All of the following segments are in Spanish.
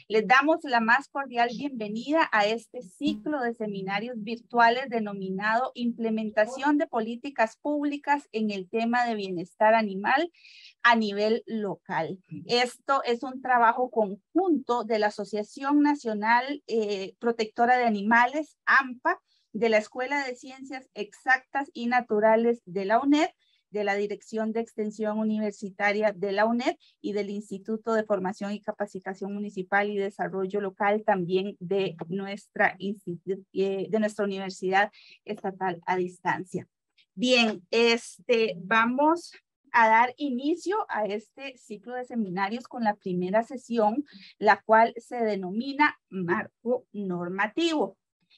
Les damos la más cordial bienvenida a este ciclo de seminarios virtuales denominado Implementación de Políticas Públicas en el tema de bienestar animal a nivel local. Esto es un trabajo conjunto de la Asociación Nacional Protectora de Animales, AMPA, de la Escuela de Ciencias Exactas y Naturales de la UNED, de la Dirección de Extensión Universitaria de la UNED y del Instituto de Formación y Capacitación Municipal y Desarrollo Local también de nuestra Universidad Estatal a Distancia. Bien, vamos a dar inicio a este ciclo de seminarios con la primera sesión, la cual se denomina Marco Normativo.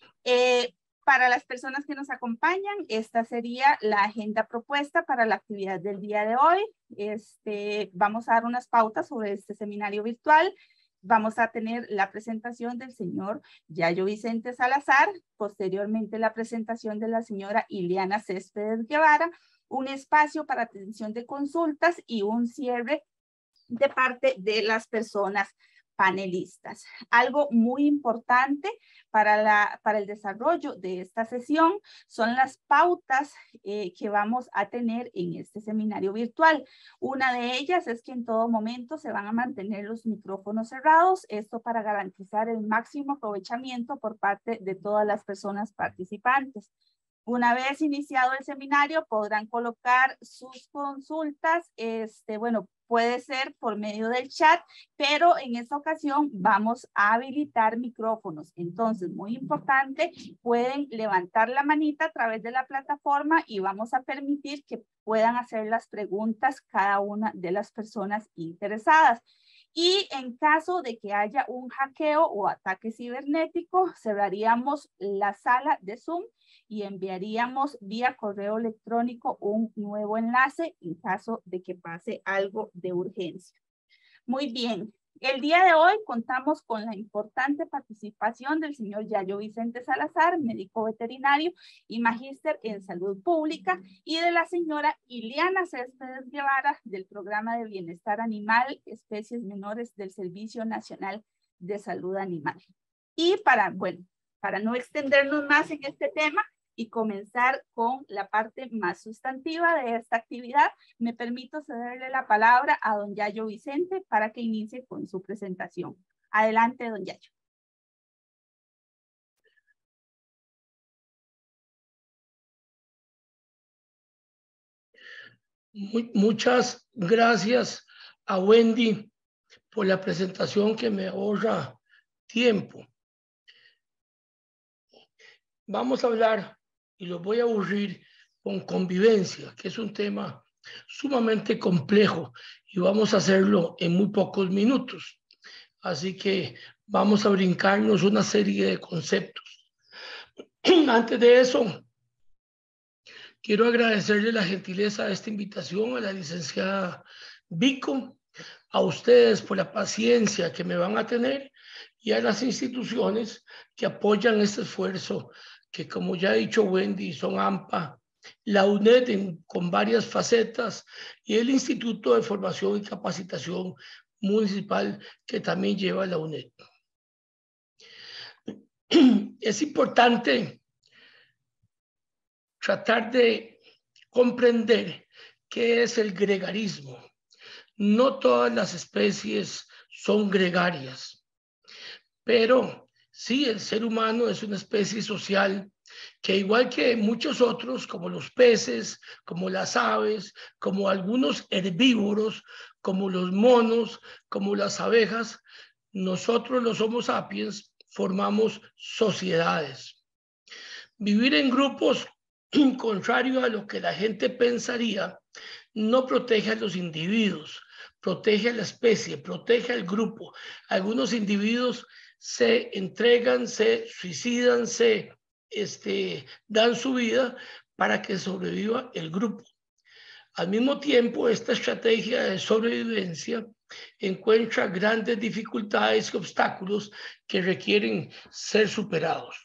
Para las personas que nos acompañan, esta sería la agenda propuesta para la actividad del día de hoy. Vamos a dar unas pautas sobre este seminario virtual. Vamos a tener la presentación del señor Yayo Vicente Salazar, posteriormente la presentación de la señora Ileana Céspedes Guevara, un espacio para atención de consultas y un cierre de parte de las personas panelistas. Algo muy importante para el desarrollo de esta sesión son las pautas que vamos a tener en este seminario virtual. Una de ellas es que en todo momento se van a mantener los micrófonos cerrados, esto para garantizar el máximo aprovechamiento por parte de todas las personas participantes. Una vez iniciado el seminario, podrán colocar sus consultas, puede ser por medio del chat, pero en esta ocasión vamos a habilitar micrófonos. Entonces, muy importante, pueden levantar la manita a través de la plataforma y vamos a permitir que puedan hacer las preguntas cada una de las personas interesadas. Y en caso de que haya un hackeo o ataque cibernético, cerraríamos la sala de Zoom y enviaríamos vía correo electrónico un nuevo enlace en caso de que pase algo de urgencia. Muy bien. El día de hoy contamos con la importante participación del señor Yayo Vicente Salazar, médico veterinario y magíster en salud pública, y de la señora Ileana Céspedes Guevara del Programa de Bienestar Animal, Especies Menores del Servicio Nacional de Salud Animal. Y para no extendernos más en este tema y comenzar con la parte más sustantiva de esta actividad, me permito cederle la palabra a don Yayo Vicente para que inicie con su presentación. Adelante, don Yayo. Muchas gracias a Wendy por la presentación que me ahorra tiempo. Vamos a hablar, y los voy a aburrir, con convivencia, que es un tema sumamente complejo y vamos a hacerlo en muy pocos minutos. Así que vamos a brincarnos una serie de conceptos. Antes de eso, quiero agradecerle la gentileza de esta invitación a la licenciada Vico, a ustedes por la paciencia que me van a tener y a las instituciones que apoyan este esfuerzo, que como ya ha dicho Wendy, son AMPA, la UNED con varias facetas y el Instituto de Formación y Capacitación Municipal que también lleva la UNED. Es importante tratar de comprender qué es el gregarismo. No todas las especies son gregarias, pero sí, el ser humano es una especie social que, igual que muchos otros, como los peces, como las aves, como algunos herbívoros, como los monos, como las abejas, nosotros los Homo sapiens formamos sociedades. Vivir en grupos, contrario a lo que la gente pensaría, no protege a los individuos, protege a la especie, protege al grupo. Algunos individuos se entregan, se suicidan, dan su vida para que sobreviva el grupo. Al mismo tiempo, esta estrategia de sobrevivencia encuentra grandes dificultades y obstáculos que requieren ser superados.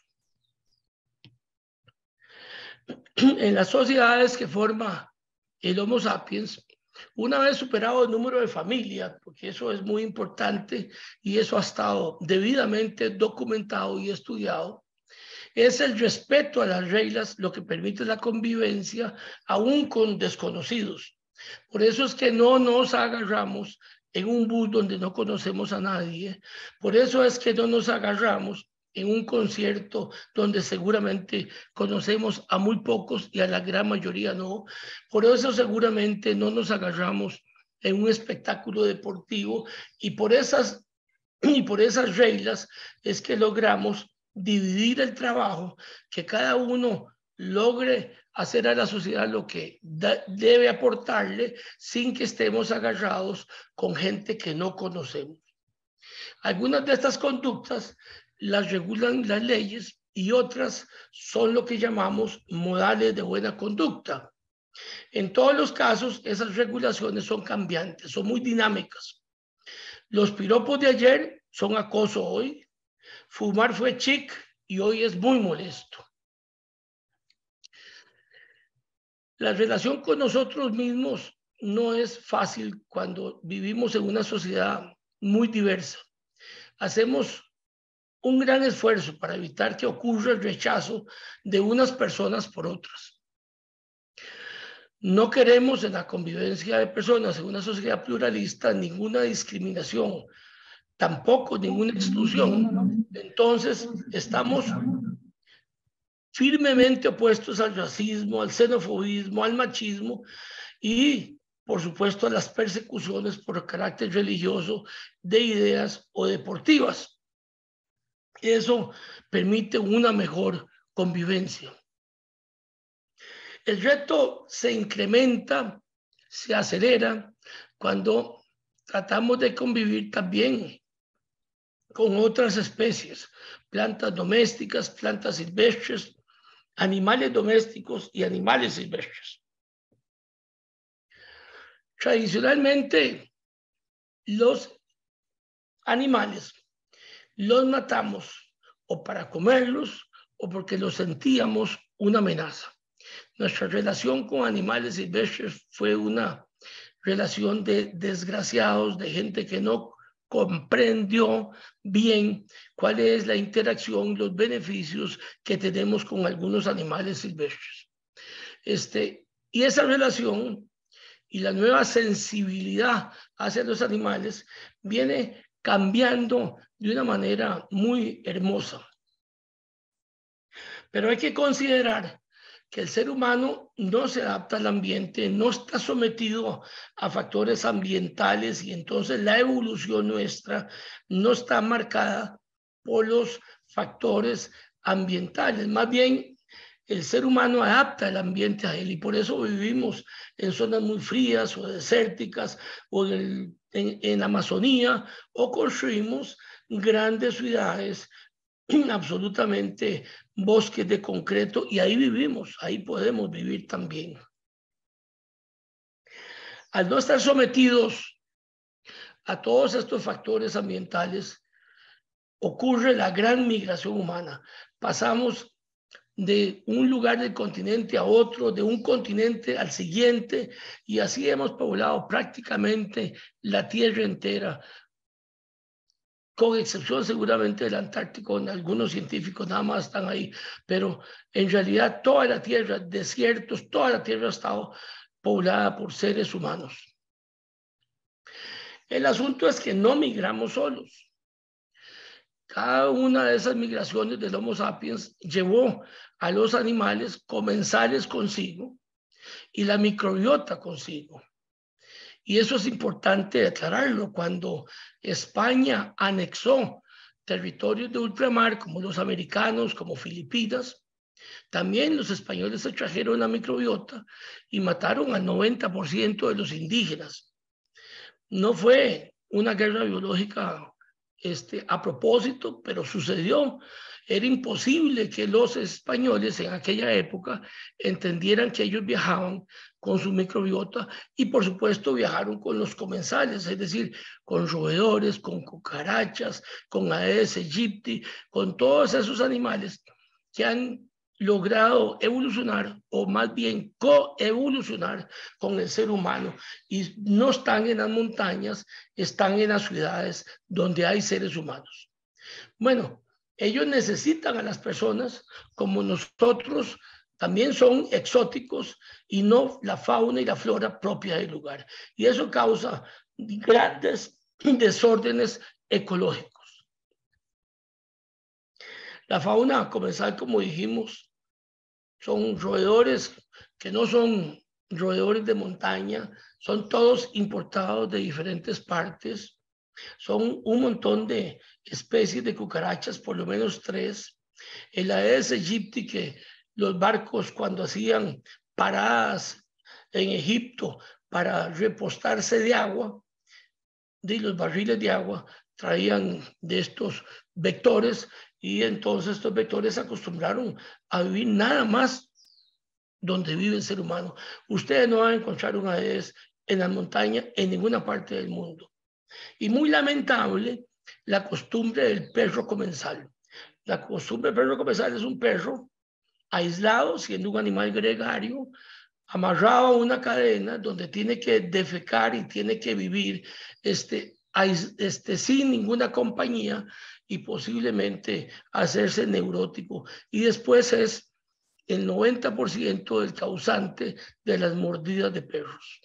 En las sociedades que forma el Homo sapiens, Una vez superado el número de familias, porque eso es muy importante y eso ha estado debidamente documentado y estudiado, es el respeto a las reglas lo que permite la convivencia aún con desconocidos. Por eso es que no nos agarramos en un bus donde no conocemos a nadie. Por eso es que no nos agarramos en un concierto donde seguramente conocemos a muy pocos y a la gran mayoría no. Por eso seguramente no nos agarramos en un espectáculo deportivo y por esas reglas es que logramos dividir el trabajo, que cada uno logre hacer a la sociedad lo que debe aportarle sin que estemos agarrados con gente que no conocemos. Algunas de estas conductas las regulan las leyes y otras son lo que llamamos modales de buena conducta. En todos los casos, esas regulaciones son cambiantes, son muy dinámicas. Los piropos de ayer son acoso hoy. Fumar fue chic y hoy es muy molesto. La relación con nosotros mismos no es fácil cuando vivimos en una sociedad muy diversa. Hacemos un gran esfuerzo para evitar que ocurra el rechazo de unas personas por otras. No queremos en la convivencia de personas en una sociedad pluralista ninguna discriminación, tampoco ninguna exclusión. Entonces, estamos firmemente opuestos al racismo, al xenofobismo, al machismo y, por supuesto, a las persecuciones por carácter religioso de ideas o deportivas. Eso permite una mejor convivencia. El reto se incrementa, se acelera cuando tratamos de convivir también con otras especies, plantas domésticas, plantas silvestres, animales domésticos y animales silvestres. Tradicionalmente, los animales los matamos o para comerlos o porque los sentíamos una amenaza. Nuestra relación con animales silvestres fue una relación de desgraciados, de gente que no comprendió bien cuál es la interacción, los beneficios que tenemos con algunos animales silvestres. Y esa relación y la nueva sensibilidad hacia los animales viene cambiando de una manera muy hermosa. Pero hay que considerar que el ser humano no se adapta al ambiente, no está sometido a factores ambientales y entonces la evolución nuestra no está marcada por los factores ambientales. Más bien, el ser humano adapta el ambiente a él y por eso vivimos en zonas muy frías o desérticas o en la Amazonía o construimos grandes ciudades absolutamente bosques de concreto y ahí vivimos, ahí podemos vivir también. Al no estar sometidos a todos estos factores ambientales, ocurre la gran migración humana. Pasamos de un lugar del continente a otro, de un continente al siguiente, y así hemos poblado prácticamente la tierra entera, con excepción seguramente del Antártico, donde algunos científicos nada más están ahí, pero en realidad toda la tierra, desiertos, toda la tierra ha estado poblada por seres humanos. El asunto es que no migramos solos. Cada una de esas migraciones del Homo sapiens llevó a los animales comensales consigo y la microbiota consigo. Y eso es importante declararlo. Cuando España anexó territorios de ultramar como los americanos, como Filipinas, también los españoles se trajeron la microbiota y mataron al 90% de los indígenas. No fue una guerra biológica a propósito, pero sucedió. Era imposible que los españoles en aquella época entendieran que ellos viajaban con su microbiota y por supuesto viajaron con los comensales, es decir, con roedores, con cucarachas, con Aedes aegypti, con todos esos animales que han logrado evolucionar, o más bien coevolucionar con el ser humano, y no están en las montañas, están en las ciudades donde hay seres humanos. Bueno, ellos necesitan a las personas como nosotros, también son exóticos y no la fauna y la flora propia del lugar. Y eso causa grandes desórdenes ecológicos. La fauna comensal, como dijimos, son roedores que no son roedores de montaña, son todos importados de diferentes partes. Son un montón de especies de cucarachas, por lo menos 3. El Aedes aegypti, que los barcos cuando hacían paradas en Egipto para repostarse de agua, de los barriles de agua traían de estos vectores, y entonces estos vectores se acostumbraron a vivir nada más donde vive el ser humano. Ustedes no van a encontrar un Aedes en la montaña en ninguna parte del mundo. Y muy lamentable la costumbre del perro comensal. La costumbre del perro comensal es un perro aislado, siendo un animal gregario, amarrado a una cadena donde tiene que defecar y tiene que vivir sin ninguna compañía, y posiblemente hacerse neurótico. Y después es el 90% del causante de las mordidas de perros.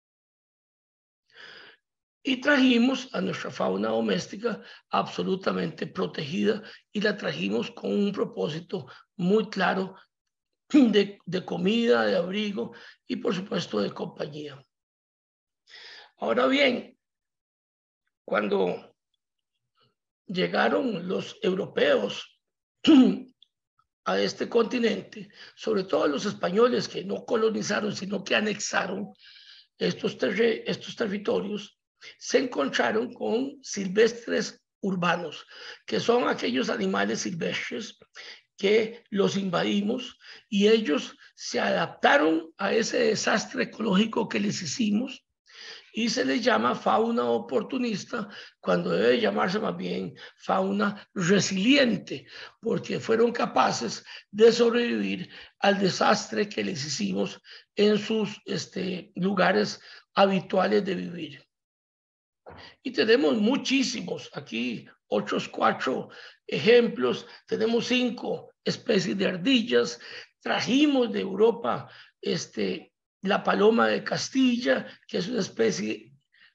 Y trajimos a nuestra fauna doméstica absolutamente protegida, y la trajimos con un propósito muy claro de comida, de abrigo y por supuesto de compañía. Ahora bien, cuando llegaron los europeos a este continente, sobre todo los españoles, que no colonizaron sino que anexaron estos territorios, se encontraron con silvestres urbanos, que son aquellos animales silvestres que los invadimos, y ellos se adaptaron a ese desastre ecológico que les hicimos, y se les llama fauna oportunista, cuando debe llamarse más bien fauna resiliente, porque fueron capaces de sobrevivir al desastre que les hicimos en sus lugares habituales de vivir. Y tenemos muchísimos aquí, otros 4 ejemplos. Tenemos 5 especies de ardillas. Trajimos de Europa la paloma de Castilla, que es una especie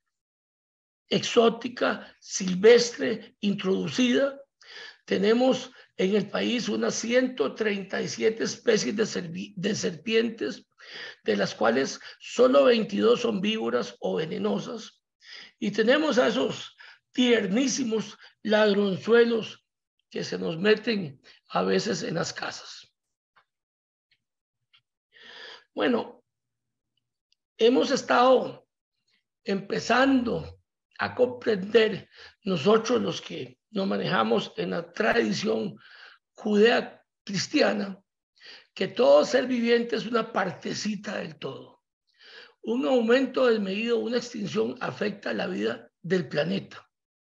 exótica, silvestre, introducida. Tenemos en el país unas 137 especies de serpientes, de las cuales solo 22 son víboras o venenosas. Y tenemos a esos tiernísimos ladronzuelos que se nos meten a veces en las casas. Bueno, hemos estado empezando a comprender, nosotros los que nos manejamos en la tradición judea cristiana, que todo ser viviente es una partecita del todo. Un aumento desmedido, una extinción afecta la vida del planeta.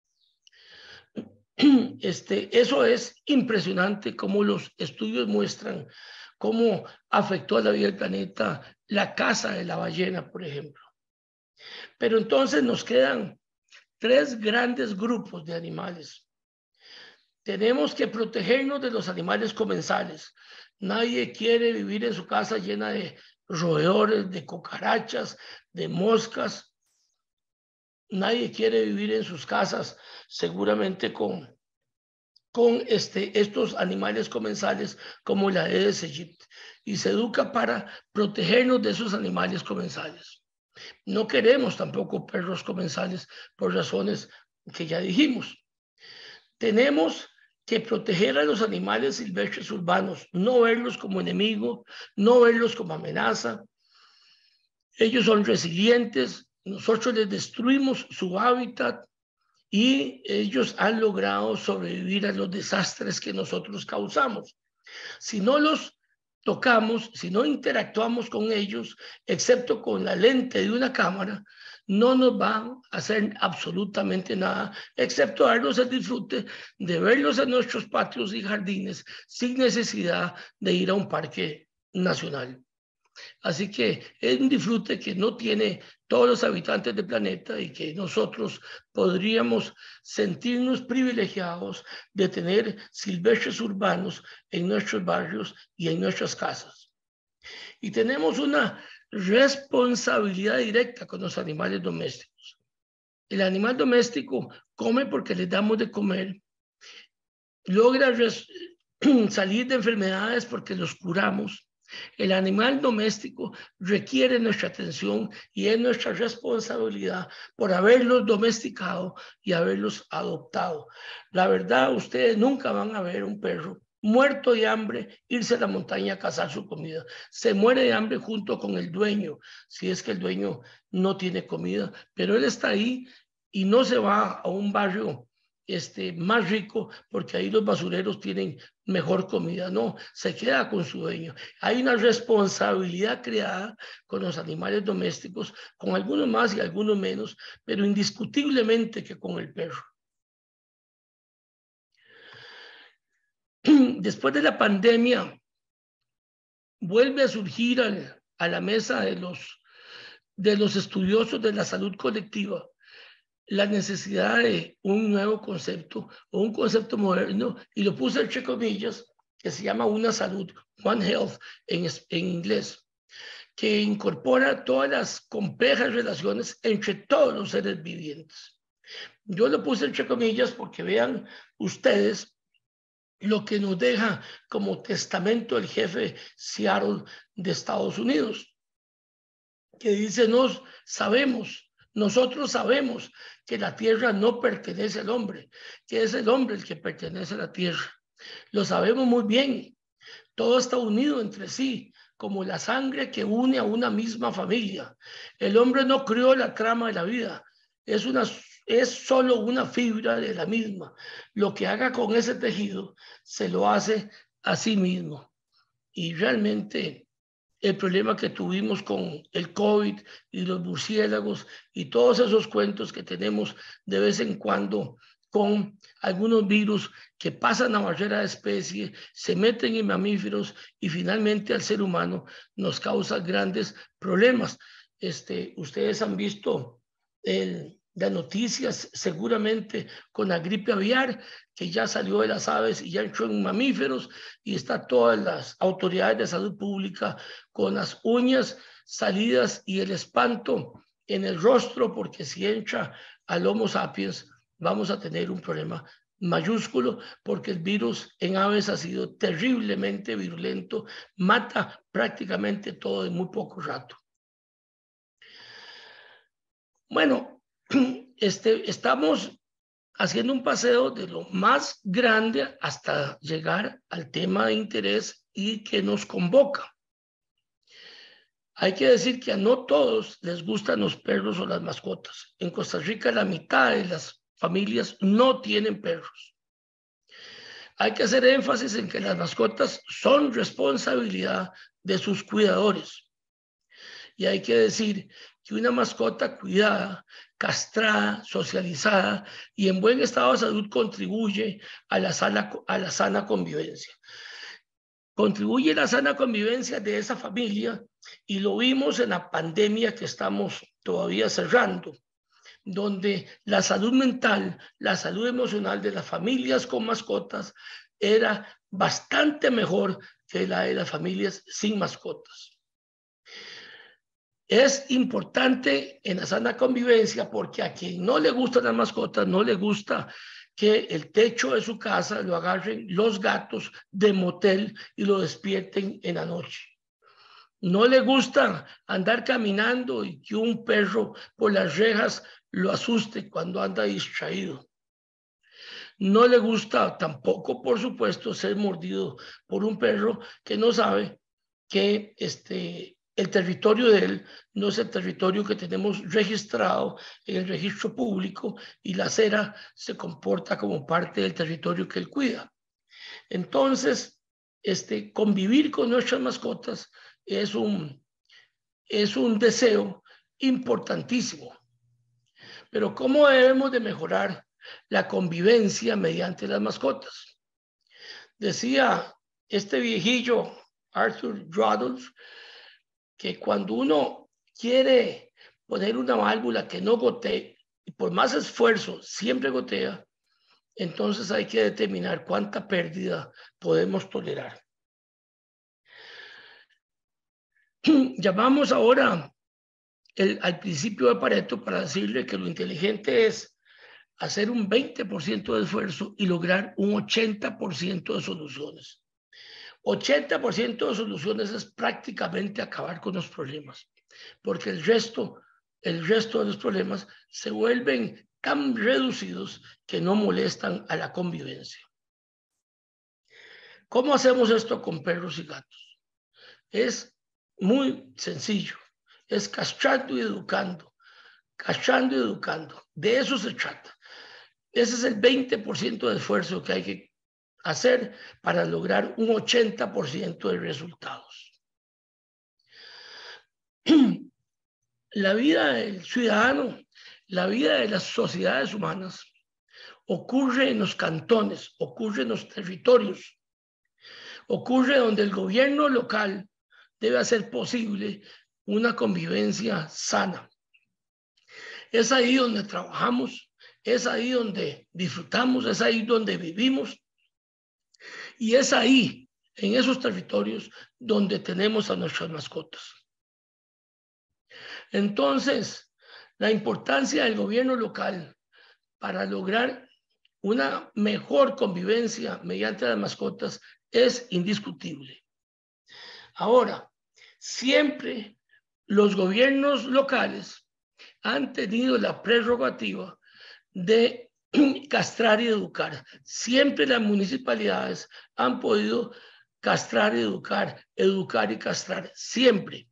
Eso es impresionante, como los estudios muestran cómo afectó a la vida del planeta la caza de la ballena, por ejemplo. Pero entonces nos quedan 3 grandes grupos de animales. Tenemos que protegernos de los animales comensales. Nadie quiere vivir en su casa llena de roedores, de cucarachas, de moscas. Nadie quiere vivir en sus casas seguramente con estos animales comensales como la Aedes aegypti, y se educa para protegernos de esos animales comensales. No queremos tampoco perros comensales por razones que ya dijimos. Tenemos que proteger a los animales silvestres urbanos, no verlos como enemigo, no verlos como amenaza. Ellos son resilientes, nosotros les destruimos su hábitat y ellos han logrado sobrevivir a los desastres que nosotros causamos. Si no los tocamos, si no interactuamos con ellos, excepto con la lente de una cámara, no nos van a hacer absolutamente nada, excepto darnos el disfrute de verlos en nuestros patios y jardines sin necesidad de ir a un parque nacional. Así que es un disfrute que no tiene todos los habitantes del planeta y que nosotros podríamos sentirnos privilegiados de tener silvestres urbanos en nuestros barrios y en nuestras casas. Y tenemos una responsabilidad directa con los animales domésticos. El animal doméstico come porque le damos de comer, logra salir de enfermedades porque los curamos. El animal doméstico requiere nuestra atención y es nuestra responsabilidad por haberlos domesticado y haberlos adoptado. La verdad, ustedes nunca van a ver un perro muerto de hambre irse a la montaña a cazar su comida. Se muere de hambre junto con el dueño, si es que el dueño no tiene comida, pero él está ahí y no se va a un barrio más rico porque ahí los basureros tienen mejor comida. No, se queda con su dueño. Hay una responsabilidad creada con los animales domésticos, con algunos más y algunos menos, pero indiscutiblemente que con el perro. Después de la pandemia, vuelve a surgir a la mesa de los estudiosos de la salud colectiva la necesidad de un nuevo concepto o un concepto moderno, y lo puse entre comillas, que se llama Una Salud, One Health en inglés, que incorpora todas las complejas relaciones entre todos los seres vivientes. Yo lo puse entre comillas porque vean ustedes lo que nos deja como testamento el jefe Seattle de Estados Unidos, que dice, nosotros sabemos que la tierra no pertenece al hombre, que es el hombre el que pertenece a la tierra. Lo sabemos muy bien. Todo está unido entre sí, como la sangre que une a una misma familia. El hombre no creó la trama de la vida, es solo una fibra de la misma. Lo que haga con ese tejido se lo hace a sí mismo. Y realmente el problema que tuvimos con el COVID y los murciélagos y todos esos cuentos que tenemos de vez en cuando con algunos virus que pasan a barrera de especie, se meten en mamíferos y finalmente al ser humano nos causa grandes problemas. Ustedes han visto las noticias seguramente con la gripe aviar, que ya salió de las aves y ya entró en mamíferos, y está todas las autoridades de salud pública con las uñas salidas y el espanto en el rostro, porque si entra al Homo sapiens vamos a tener un problema mayúsculo, porque el virus en aves ha sido terriblemente virulento, mata prácticamente todo en muy poco rato. Bueno, estamos haciendo un paseo de lo más grande hasta llegar al tema de interés y que nos convoca. Hay que decir que a no todos les gustan los perros o las mascotas. En Costa Rica la mitad de las familias no tienen perros. Hay que hacer énfasis en que las mascotas son responsabilidad de sus cuidadores. Y hay que decir que una mascota cuidada, castrada, socializada y en buen estado de salud contribuye a la sana convivencia. Contribuye a la sana convivencia de esa familia, y lo vimos en la pandemia que estamos todavía cerrando, donde la salud mental, la salud emocional de las familias con mascotas era bastante mejor que la de las familias sin mascotas. Es importante en la sana convivencia porque a quien no le gustan las mascotas, no le gusta que el techo de su casa lo agarren los gatos de motel y lo despierten en la noche. No le gusta andar caminando y que un perro por las rejas lo asuste cuando anda distraído. No le gusta tampoco, por supuesto, ser mordido por un perro que no sabe que el territorio de él no es el territorio que tenemos registrado en el registro público, y la acera se comporta como parte del territorio que él cuida. Entonces, convivir con nuestras mascotas es un deseo importantísimo. Pero ¿cómo debemos de mejorar la convivencia mediante las mascotas? Decía este viejillo, Arthur Rudolph, que cuando uno quiere poner una válvula que no gotee, y por más esfuerzo siempre gotea, entonces hay que determinar cuánta pérdida podemos tolerar. Llamamos ahora al principio de Pareto para decirle que lo inteligente es hacer un 20% de esfuerzo y lograr un 80% de soluciones. 80% de soluciones es prácticamente acabar con los problemas, porque el resto de los problemas se vuelven tan reducidos que no molestan a la convivencia. ¿Cómo hacemos esto con perros y gatos? Es muy sencillo, es castrando y educando, castrando y educando. De eso se trata. Ese es el 20% de esfuerzo que hay que hacer para lograr un 80% de resultados. La vida del ciudadano, la vida de las sociedades humanas ocurre en los cantones, ocurre en los territorios, ocurre donde el gobierno local debe hacer posible una convivencia sana. Es ahí donde trabajamos, es ahí donde disfrutamos, es ahí donde vivimos y es ahí, en esos territorios, donde tenemos a nuestras mascotas. Entonces, la importancia del gobierno local para lograr una mejor convivencia mediante las mascotas es indiscutible. Ahora, siempre los gobiernos locales han tenido la prerrogativa de castrar y educar. Siempre las municipalidades han podido castrar y educar, educar y castrar, siempre.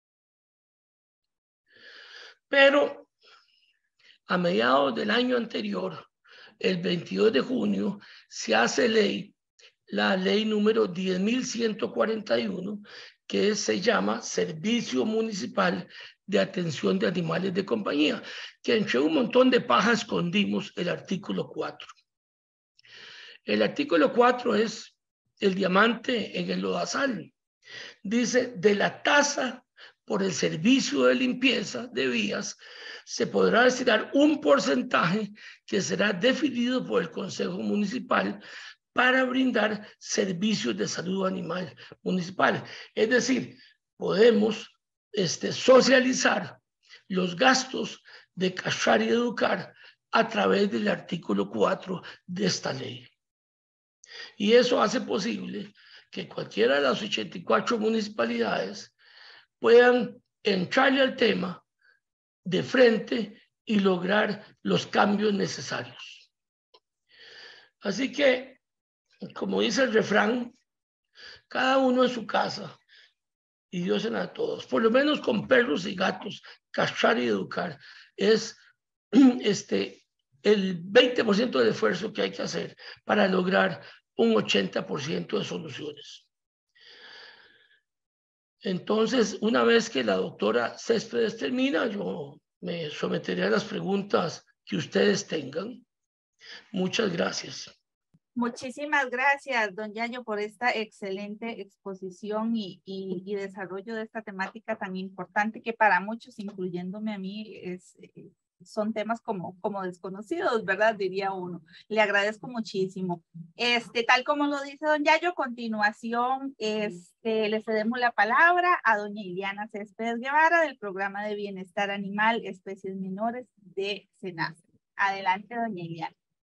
Pero a mediados del año anterior, el 22 de junio, se hace ley, la ley número 10.141, que se llama Servicio Municipal de Atención de Animales de Compañía, que entre un montón de paja escondimos el artículo 4. El artículo 4 es el diamante en el lodazal. Dice, de la tasa por el servicio de limpieza de vías, se podrá destinar un porcentaje que será definido por el Consejo Municipal para brindar servicios de salud animal municipal. Es decir, podemos socializar los gastos de castrar y educar a través del artículo 4 de esta ley. Y eso hace posible que cualquiera de las 84 municipalidades puedan entrarle al tema de frente y lograr los cambios necesarios. Así que, como dice el refrán, cada uno en su casa y Dios en a todos. Por lo menos con perros y gatos, castrar y educar es el 20% del esfuerzo que hay que hacer para lograr un 80% de soluciones. Entonces, una vez que la doctora Céspedes termina, yo me someteré a las preguntas que ustedes tengan. Muchas gracias. Muchísimas gracias, don Yayo, por esta excelente exposición y desarrollo de esta temática tan importante que para muchos, incluyéndome a mí, son temas como desconocidos, ¿verdad? Diría uno. Le agradezco muchísimo. Tal como lo dice don Yayo, a continuación le cedemos la palabra a doña Iliana Céspedes Guevara del Programa de Bienestar Animal Especies Menores de SENASA. Adelante, doña Iliana.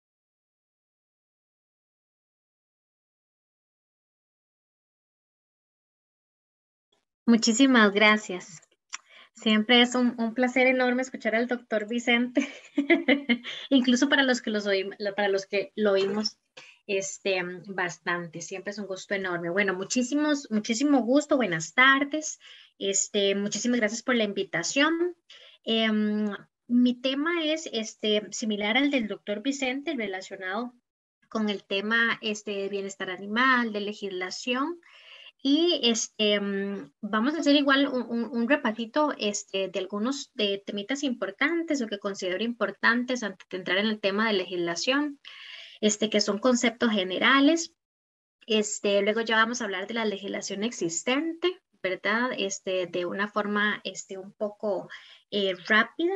Muchísimas gracias. Siempre es un placer enorme escuchar al doctor Vicente, incluso para los que lo oímos bastante. Siempre es un gusto enorme. Bueno, muchísimo gusto. Buenas tardes. Muchísimas gracias por la invitación. Mi tema es similar al del doctor Vicente, relacionado con el tema de bienestar animal, de legislación. Y vamos a hacer igual un repasito de algunos temitas importantes o que considero importantes antes de entrar en el tema de legislación, que son conceptos generales. Luego ya vamos a hablar de la legislación existente, ¿verdad? De una forma un poco rápida.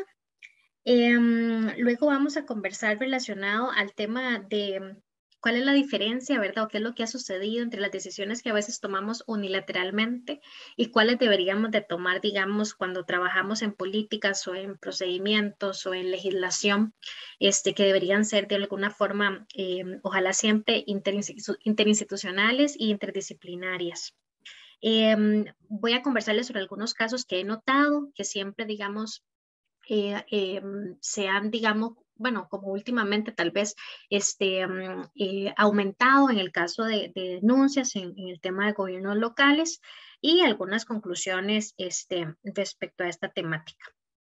Luego vamos a conversar relacionado al tema de cuál es la diferencia, ¿verdad? O qué es lo que ha sucedido entre las decisiones que a veces tomamos unilateralmente y cuáles deberíamos de tomar, digamos, cuando trabajamos en políticas o en procedimientos o en legislación, que deberían ser de alguna forma, ojalá siempre interinstitucionales e interdisciplinarias. Voy a conversarles sobre algunos casos que he notado, que siempre, digamos, se han, digamos, bueno, como últimamente tal vez aumentado en el caso de denuncias en el tema de gobiernos locales y algunas conclusiones respecto a esta temática.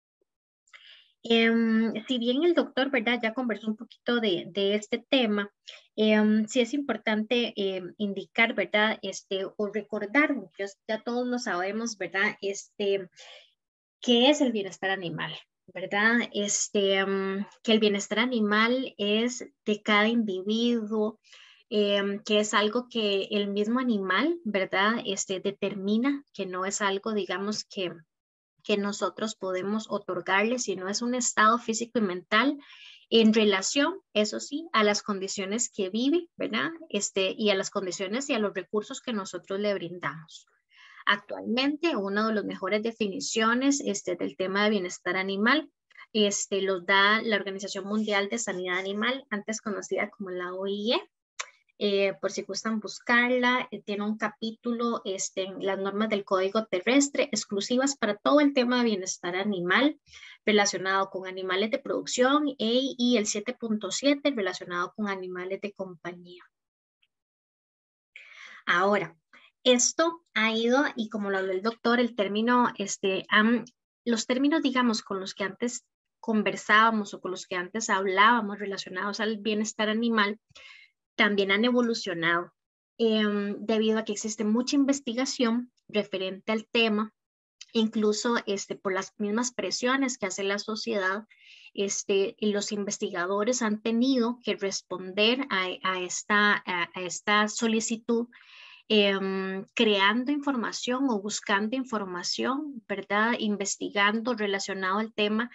Si bien el doctor, ¿verdad?, ya conversó un poquito de este tema, sí es importante indicar, ¿verdad?, o recordar, ya todos lo sabemos, ¿verdad?, ¿qué es el bienestar animal? ¿Verdad? Que el bienestar animal es de cada individuo, que es algo que el mismo animal, ¿verdad? Determina, que no es algo, digamos, que nosotros podemos otorgarle, sino es un estado físico y mental en relación, eso sí, a las condiciones que vive, ¿verdad? Y a las condiciones y a los recursos que nosotros le brindamos. Actualmente, una de las mejores definiciones del tema de bienestar animal los da la Organización Mundial de Sanidad Animal, antes conocida como la OIE. Por si gustan buscarla, tiene un capítulo en las normas del Código Terrestre exclusivas para todo el tema de bienestar animal relacionado con animales de producción y el 7.7 relacionado con animales de compañía. Ahora, esto ha ido, y como lo habló el doctor, el término, los términos, digamos, con los que antes conversábamos o con los que antes hablábamos relacionados al bienestar animal, también han evolucionado debido a que existe mucha investigación referente al tema, incluso por las mismas presiones que hace la sociedad. Los investigadores han tenido que responder a esta solicitud creando información o buscando información, ¿verdad? Investigando relacionado al tema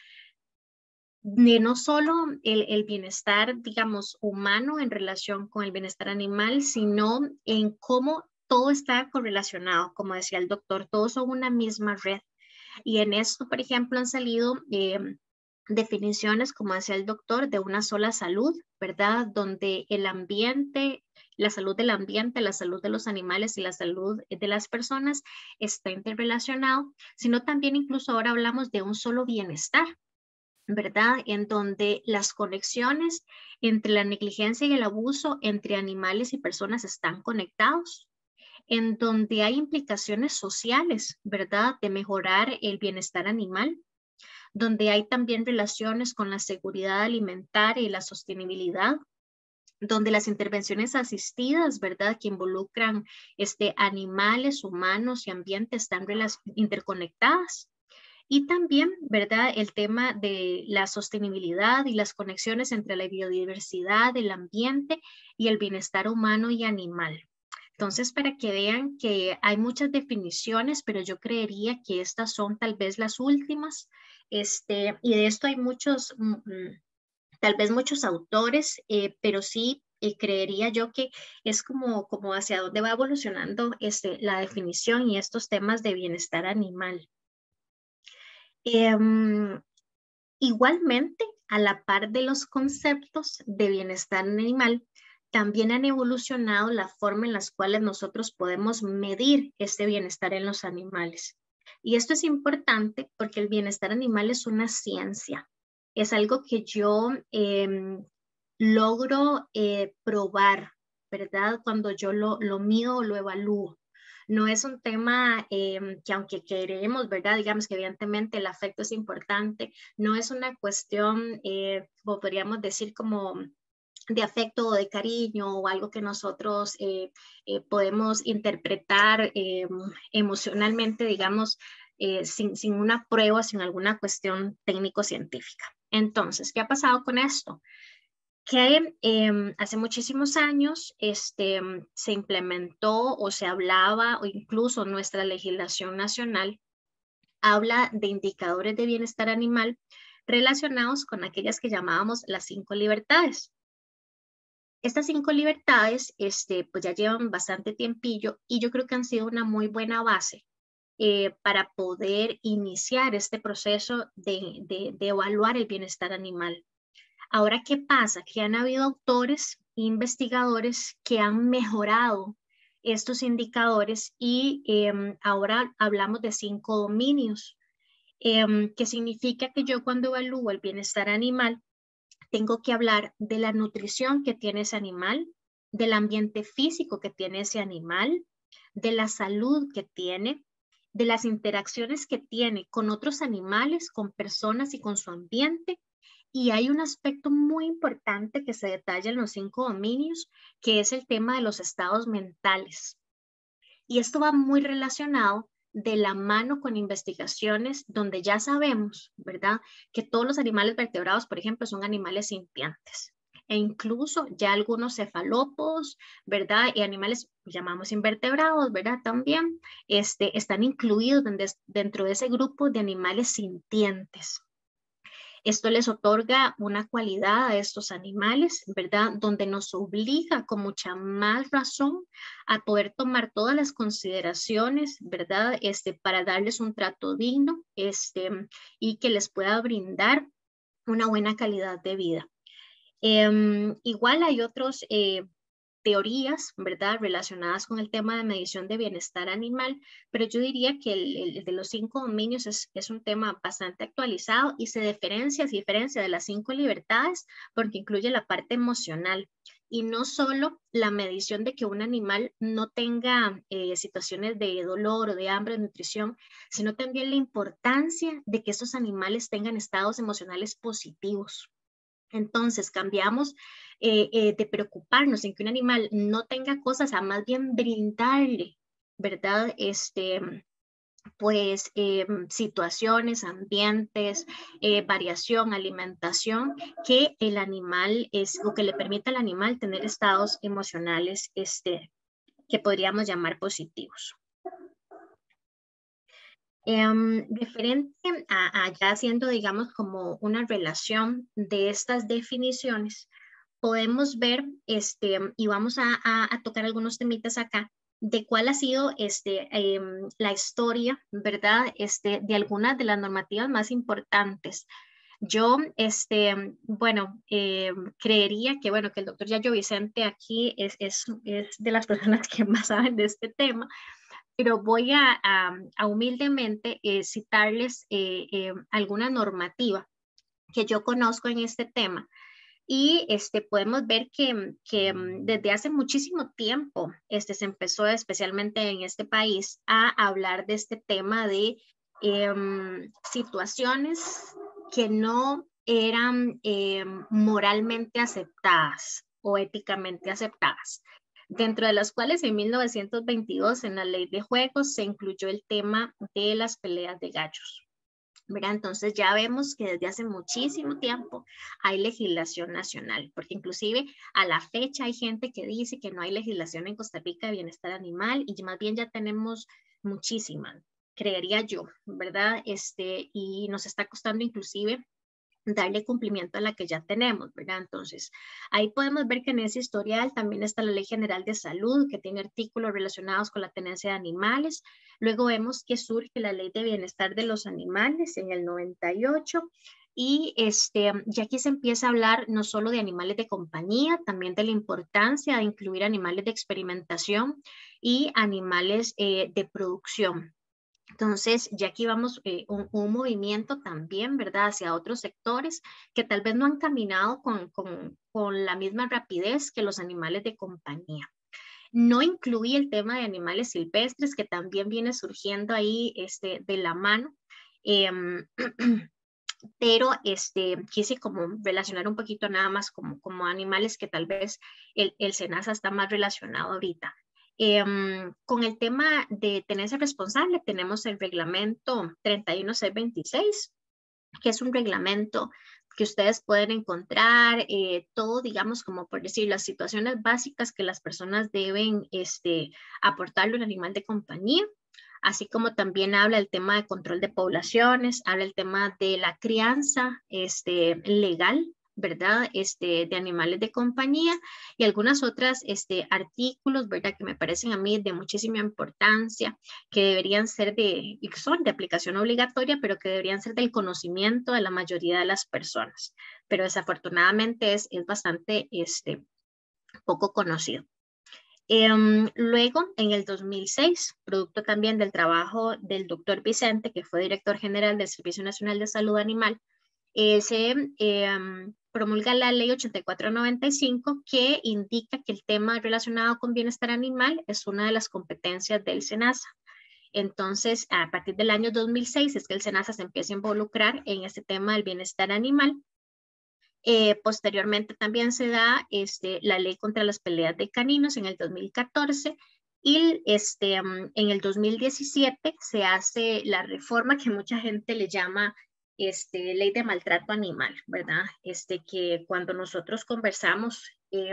de no solo el bienestar, digamos, humano en relación con el bienestar animal, sino en cómo todo está correlacionado. Como decía el doctor, todos son una misma red. Y en esto, por ejemplo, han salido definiciones, como decía el doctor, de una sola salud, ¿verdad? Donde el ambiente, la salud del ambiente, la salud de los animales y la salud de las personas está interrelacionado, sino también incluso ahora hablamos de un solo bienestar, ¿verdad? En donde las conexiones entre la negligencia y el abuso entre animales y personas están conectados, en donde hay implicaciones sociales, ¿verdad? De mejorar el bienestar animal, donde hay también relaciones con la seguridad alimentaria y la sostenibilidad, donde las intervenciones asistidas, ¿verdad?, que involucran animales, humanos y ambiente están interconectadas. Y también, ¿verdad?, el tema de la sostenibilidad y las conexiones entre la biodiversidad, el ambiente y el bienestar humano y animal. Entonces, para que vean que hay muchas definiciones, pero yo creería que estas son tal vez las últimas. Y de esto hay muchos, tal vez muchos autores, pero sí creería yo que es como hacia dónde va evolucionando la definición y estos temas de bienestar animal. Igualmente, a la par de los conceptos de bienestar animal, también han evolucionado la forma en las cuales nosotros podemos medir este bienestar en los animales. Y esto es importante porque el bienestar animal es una ciencia. Es algo que yo logro probar, ¿verdad? Cuando yo lo mido o lo evalúo. No es un tema que aunque queremos, ¿verdad? Digamos que evidentemente el afecto es importante, no es una cuestión, como podríamos decir, como de afecto o de cariño o algo que nosotros podemos interpretar emocionalmente, digamos, sin una prueba, sin alguna cuestión técnico-científica. Entonces, ¿qué ha pasado con esto? Que hace muchísimos años se implementó o se hablaba, o incluso nuestra legislación nacional habla de indicadores de bienestar animal relacionados con aquellas que llamábamos las 5 libertades. Estas 5 libertades pues ya llevan bastante tiempillo y yo creo que han sido una muy buena base para poder iniciar este proceso de evaluar el bienestar animal. Ahora, ¿qué pasa? Que han habido autores, investigadores que han mejorado estos indicadores y ahora hablamos de 5 dominios, que significa que yo cuando evalúo el bienestar animal tengo que hablar de la nutrición que tiene ese animal, del ambiente físico que tiene ese animal, de la salud que tiene, de las interacciones que tiene con otros animales, con personas y con su ambiente. Y hay un aspecto muy importante que se detalla en los 5 dominios, que es el tema de los estados mentales. Y esto va muy relacionado de la mano con investigaciones donde ya sabemos, ¿verdad?, que todos los animales vertebrados, por ejemplo, son animales sintientes. E incluso ya algunos cefalópodos, ¿verdad?, y animales llamamos invertebrados, ¿verdad?, también están incluidos dentro de ese grupo de animales sintientes. Esto les otorga una cualidad a estos animales, ¿verdad?, donde nos obliga con mucha más razón a poder tomar todas las consideraciones, ¿verdad?, para darles un trato digno y que les pueda brindar una buena calidad de vida. Igual hay otros teorías, ¿verdad?, relacionadas con el tema de medición de bienestar animal, pero yo diría que el de los 5 dominios es un tema bastante actualizado y se diferencia de las 5 libertades porque incluye la parte emocional y no solo la medición de que un animal no tenga situaciones de dolor o de hambre, de nutrición, sino también la importancia de que esos animales tengan estados emocionales positivos. Entonces cambiamos de preocuparnos en que un animal no tenga cosas a más bien brindarle, ¿verdad? Pues situaciones, ambientes, variación, alimentación, que el animal o que le permita al animal tener estados emocionales que podríamos llamar positivos. Diferente a ya haciendo, digamos, como una relación de estas definiciones, podemos ver, y vamos a tocar algunos temitas acá, de cuál ha sido la historia, ¿verdad?, de algunas de las normativas más importantes. Yo, bueno, creería que, bueno, que el doctor Yayo Vicente aquí es de las personas que más saben de este tema, pero voy a humildemente citarles alguna normativa que yo conozco en este tema. Y podemos ver que desde hace muchísimo tiempo se empezó, especialmente en este país, a hablar de este tema de situaciones que no eran moralmente aceptadas o éticamente aceptadas, dentro de las cuales en 1922 en la Ley de Juegos se incluyó el tema de las peleas de gallos. ¿Verdad? Entonces ya vemos que desde hace muchísimo tiempo hay legislación nacional, porque inclusive a la fecha hay gente que dice que no hay legislación en Costa Rica de bienestar animal y más bien ya tenemos muchísima, creería yo, ¿verdad? Y nos está costando inclusive darle cumplimiento a la que ya tenemos, ¿verdad? Entonces, ahí podemos ver que en ese historial también está la Ley General de Salud, que tiene artículos relacionados con la tenencia de animales. Luego vemos que surge la Ley de Bienestar de los Animales en el 98. Y aquí se empieza a hablar no solo de animales de compañía, también de la importancia de incluir animales de experimentación y animales de producción. Entonces, ya aquí vamos un movimiento también, ¿verdad?, hacia otros sectores que tal vez no han caminado con la misma rapidez que los animales de compañía. No incluí el tema de animales silvestres, que también viene surgiendo ahí de la mano. pero quise como relacionar un poquito nada más como animales que tal vez el SENASA está más relacionado ahorita. Con el tema de tenencia responsable tenemos el reglamento 31626, que es un reglamento que ustedes pueden encontrar todo, digamos, como por decir, las situaciones básicas que las personas deben aportarle a un animal de compañía, así como también habla el tema de control de poblaciones, habla el tema de la crianza legal, ¿verdad? De animales de compañía y algunas otras artículos, ¿verdad? Que me parecen a mí de muchísima importancia, que deberían ser y que son de aplicación obligatoria, pero que deberían ser del conocimiento de la mayoría de las personas. Pero desafortunadamente es bastante poco conocido. Luego, en el 2006, producto también del trabajo del doctor Vicente, que fue director general del Servicio Nacional de Salud Animal, se promulga la ley 8495 que indica que el tema relacionado con bienestar animal es una de las competencias del SENASA. Entonces, a partir del año 2006 es que el SENASA se empieza a involucrar en este tema del bienestar animal. Posteriormente también se da la ley contra las peleas de caninos en el 2014 y en el 2017 se hace la reforma que mucha gente le llama ley de maltrato animal, ¿verdad? Que cuando nosotros conversamos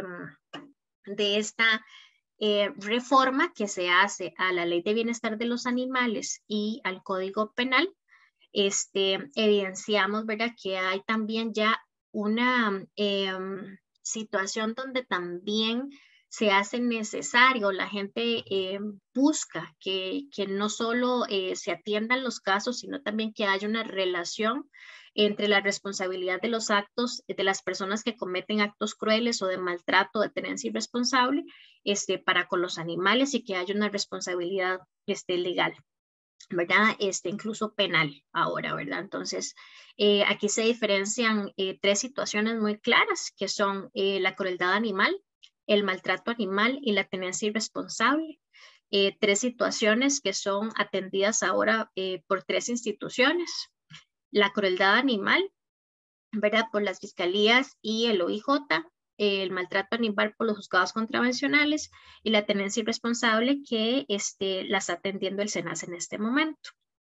de esta reforma que se hace a la ley de bienestar de los animales y al Código Penal, evidenciamos, ¿verdad? Que hay también ya una situación donde también se hace necesario, la gente busca que no solo se atiendan los casos, sino también que haya una relación entre la responsabilidad de los actos de las personas que cometen actos crueles o de maltrato, de tenencia irresponsable, para con los animales y que haya una responsabilidad legal, ¿verdad? Incluso penal ahora, ¿verdad? Entonces, aquí se diferencian tres situaciones muy claras, que son la crueldad animal, el maltrato animal y la tenencia irresponsable. Tres situaciones que son atendidas ahora por tres instituciones. La crueldad animal, ¿verdad? Por las fiscalías y el OIJ, el maltrato animal por los juzgados contravencionales y la tenencia irresponsable que la está atendiendo el SENASA en este momento.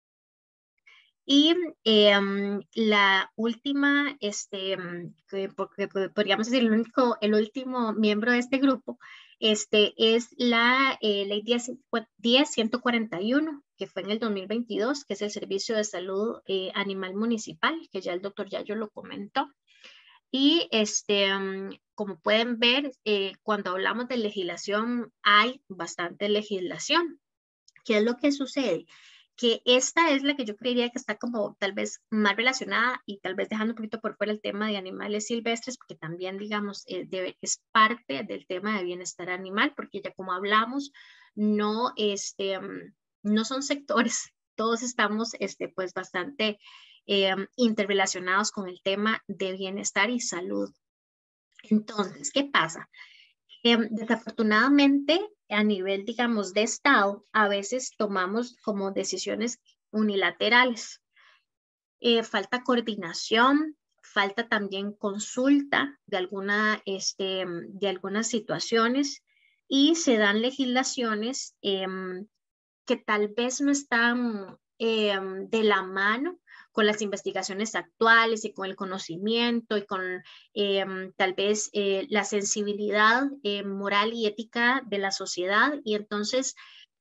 Y la última, porque podríamos decir el último miembro de este grupo, es la ley 10.141, que fue en el 2022, que es el Servicio de Salud Animal Municipal, que ya el doctor Yayo lo comentó. Y como pueden ver, cuando hablamos de legislación, hay bastante legislación. ¿Qué es lo que sucede? Que esta es la que yo creería que está como tal vez más relacionada y tal vez dejando un poquito por fuera el tema de animales silvestres, porque también, digamos, es parte del tema de bienestar animal, porque ya como hablamos, no, no son sectores, todos estamos pues bastante interrelacionados con el tema de bienestar y salud. Entonces, ¿qué pasa? Desafortunadamente, a nivel, digamos, de Estado, a veces tomamos como decisiones unilaterales. Falta coordinación, falta también consulta de algunas situaciones y se dan legislaciones que tal vez no están de la mano con las investigaciones actuales y con el conocimiento y con tal vez la sensibilidad moral y ética de la sociedad. Y entonces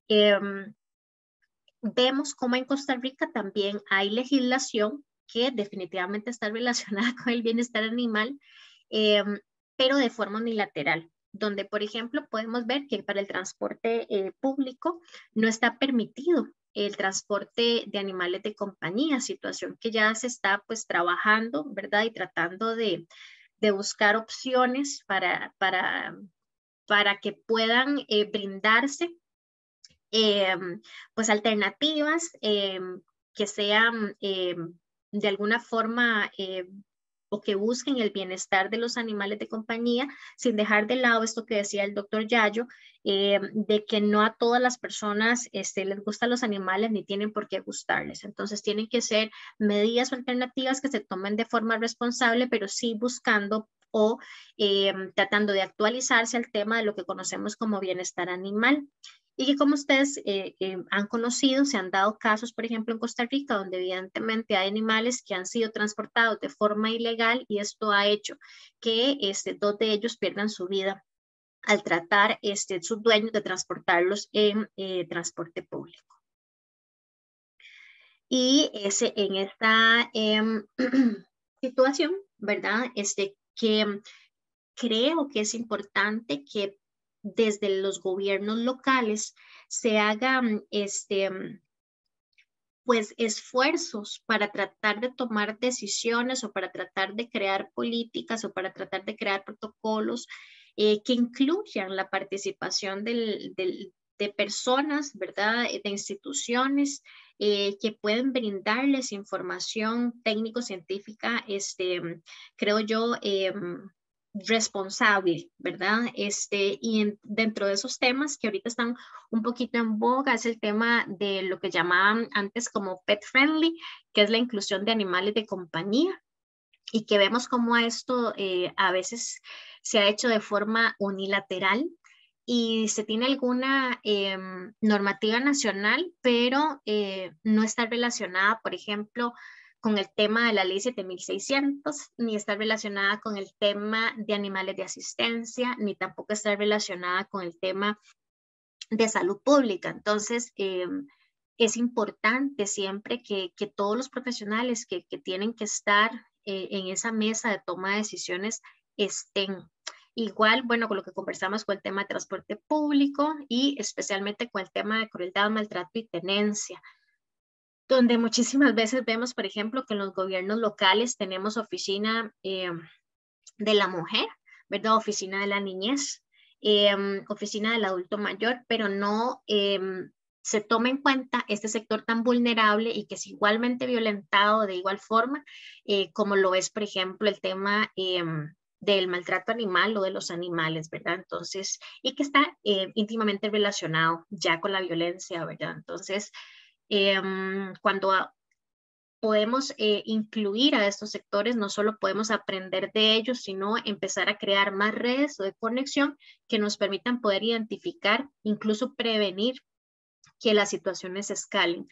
vemos cómo en Costa Rica también hay legislación que definitivamente está relacionada con el bienestar animal, pero de forma unilateral, donde, por ejemplo, podemos ver que para el transporte público no está permitido el transporte de animales de compañía, situación que ya se está pues trabajando, ¿verdad? Y tratando de buscar opciones para que puedan brindarse pues alternativas que sean de alguna forma o que busquen el bienestar de los animales de compañía, sin dejar de lado esto que decía el doctor Yayo, de que no a todas las personas les gustan los animales ni tienen por qué gustarles. Entonces tienen que ser medidas alternativas que se tomen de forma responsable, pero sí buscando o tratando de actualizarse al tema de lo que conocemos como bienestar animal. Y que como ustedes han conocido, se han dado casos, por ejemplo, en Costa Rica, donde evidentemente hay animales que han sido transportados de forma ilegal y esto ha hecho que 2 de ellos pierdan su vida al tratar sus dueños de transportarlos en transporte público. Y en esta situación, ¿verdad? Que creo que es importante que desde los gobiernos locales se hagan pues esfuerzos para tratar de tomar decisiones o para tratar de crear políticas o para tratar de crear protocolos que incluyan la participación de personas, ¿verdad? De instituciones que pueden brindarles información técnico-científica, creo yo, responsable, ¿verdad? Y dentro de esos temas que ahorita están un poquito en boga es el tema de lo que llamaban antes como pet friendly, que es la inclusión de animales de compañía, y que vemos como esto a veces se ha hecho de forma unilateral y se tiene alguna normativa nacional, pero no está relacionada, por ejemplo, con el tema de la ley 7600, ni está relacionada con el tema de animales de asistencia, ni tampoco está relacionada con el tema de salud pública. Entonces, es importante siempre que todos los profesionales que tienen que estar en esa mesa de toma de decisiones estén. Igual, bueno, con lo que conversamos con el tema de transporte público y especialmente con el tema de crueldad, maltrato y tenencia, donde muchísimas veces vemos, por ejemplo, que en los gobiernos locales tenemos oficina de la mujer, ¿verdad? Oficina de la niñez, oficina del adulto mayor, pero no se toma en cuenta este sector tan vulnerable y que es igualmente violentado de igual forma como lo es, por ejemplo, el tema del maltrato animal o de los animales, ¿verdad? Entonces, y que está íntimamente relacionado ya con la violencia, ¿verdad? Entonces, cuando podemos incluir a estos sectores, no solo podemos aprender de ellos, sino empezar a crear más redes de conexión que nos permitan poder identificar, incluso prevenir que las situaciones escalen.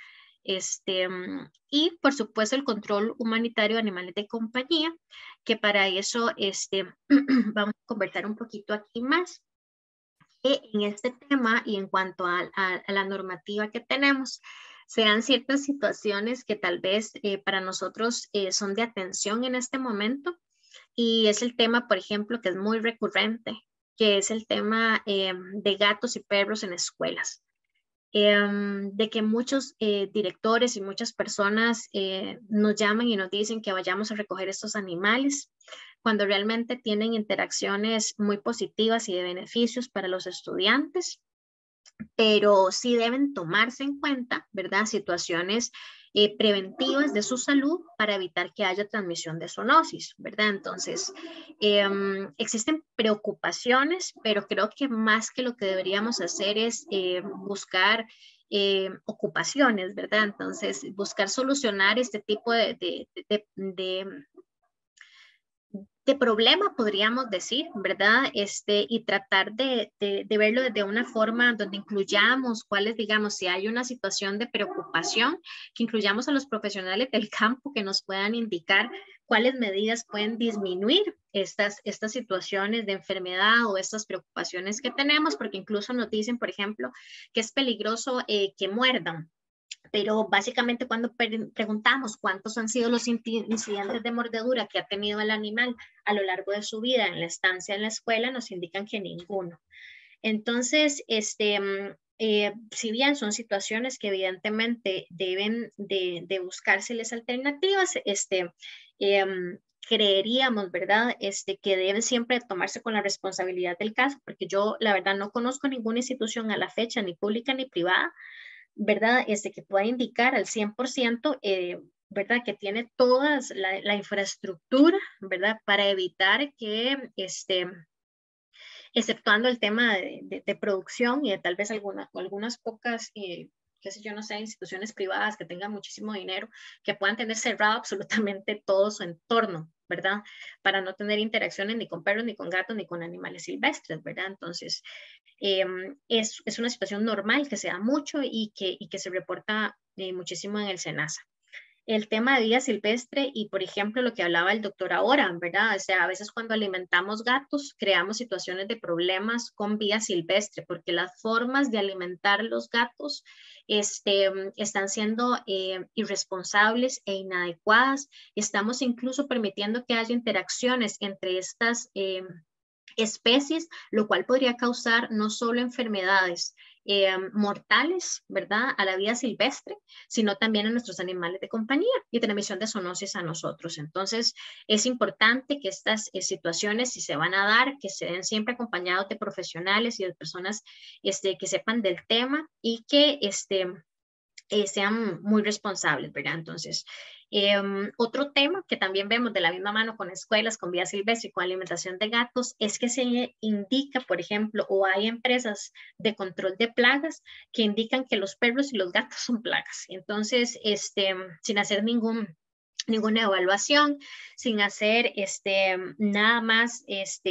Y por supuesto el control humanitario de animales de compañía, que para eso vamos a conversar un poquito aquí más. En este tema y en cuanto a la normativa que tenemos, se dan ciertas situaciones que tal vez para nosotros son de atención en este momento, y es el tema, por ejemplo, que es muy recurrente, que es el tema de gatos y perros en escuelas. De que muchos directores y muchas personas nos llaman y nos dicen que vayamos a recoger estos animales, cuando realmente tienen interacciones muy positivas y de beneficios para los estudiantes, pero sí deben tomarse en cuenta, ¿verdad? Situaciones preventivas de su salud para evitar que haya transmisión de zoonosis, ¿verdad? Entonces, existen preocupaciones, pero creo que más que lo que deberíamos hacer es buscar ocupaciones, ¿verdad? Entonces, buscar solucionar este tipo de problema, podríamos decir, ¿verdad? Y tratar de verlo desde una forma donde incluyamos cuáles, digamos, si hay una situación de preocupación, que incluyamos a los profesionales del campo que nos puedan indicar cuáles medidas pueden disminuir estas situaciones de enfermedad o estas preocupaciones que tenemos, porque incluso nos dicen, por ejemplo, que es peligroso que muerdan. Pero básicamente cuando preguntamos cuántos han sido los incidentes de mordedura que ha tenido el animal a lo largo de su vida en la estancia en la escuela, nos indican que ninguno. Entonces, si bien son situaciones que evidentemente deben de buscárseles alternativas, creeríamos, ¿verdad? Que deben siempre tomarse con la responsabilidad del caso, porque yo la verdad no conozco ninguna institución a la fecha, ni pública ni privada, ¿verdad? Que pueda indicar al 100% ¿verdad? Que tiene toda la infraestructura, ¿verdad? Para evitar que, exceptuando el tema de producción y de tal vez algunas pocas, qué sé yo, no sé, instituciones privadas que tengan muchísimo dinero, que puedan tener cerrado absolutamente todo su entorno, ¿verdad? Para no tener interacciones ni con perros, ni con gatos, ni con animales silvestres, ¿verdad? Entonces, es una situación normal que se da mucho y que se reporta muchísimo en el SENASA. El tema de vida silvestre y, por ejemplo, lo que hablaba el doctor ahora, ¿verdad? O sea, a veces cuando alimentamos gatos, creamos situaciones de problemas con vida silvestre, porque las formas de alimentar los gatos están siendo irresponsables e inadecuadas. Estamos incluso permitiendo que haya interacciones entre estas especies, lo cual podría causar no solo enfermedades mortales, ¿verdad?, a la vida silvestre, sino también a nuestros animales de compañía y transmisión de zoonosis a nosotros. Entonces, es importante que estas situaciones, si se van a dar, que se den siempre acompañados de profesionales y de personas que sepan del tema y que sean muy responsables, ¿verdad? Entonces, otro tema que también vemos de la misma mano con escuelas, con vida silvestre y con alimentación de gatos, es que se indica, por ejemplo, o hay empresas de control de plagas que indican que los perros y los gatos son plagas. Entonces, sin hacer ninguna evaluación, sin hacer nada más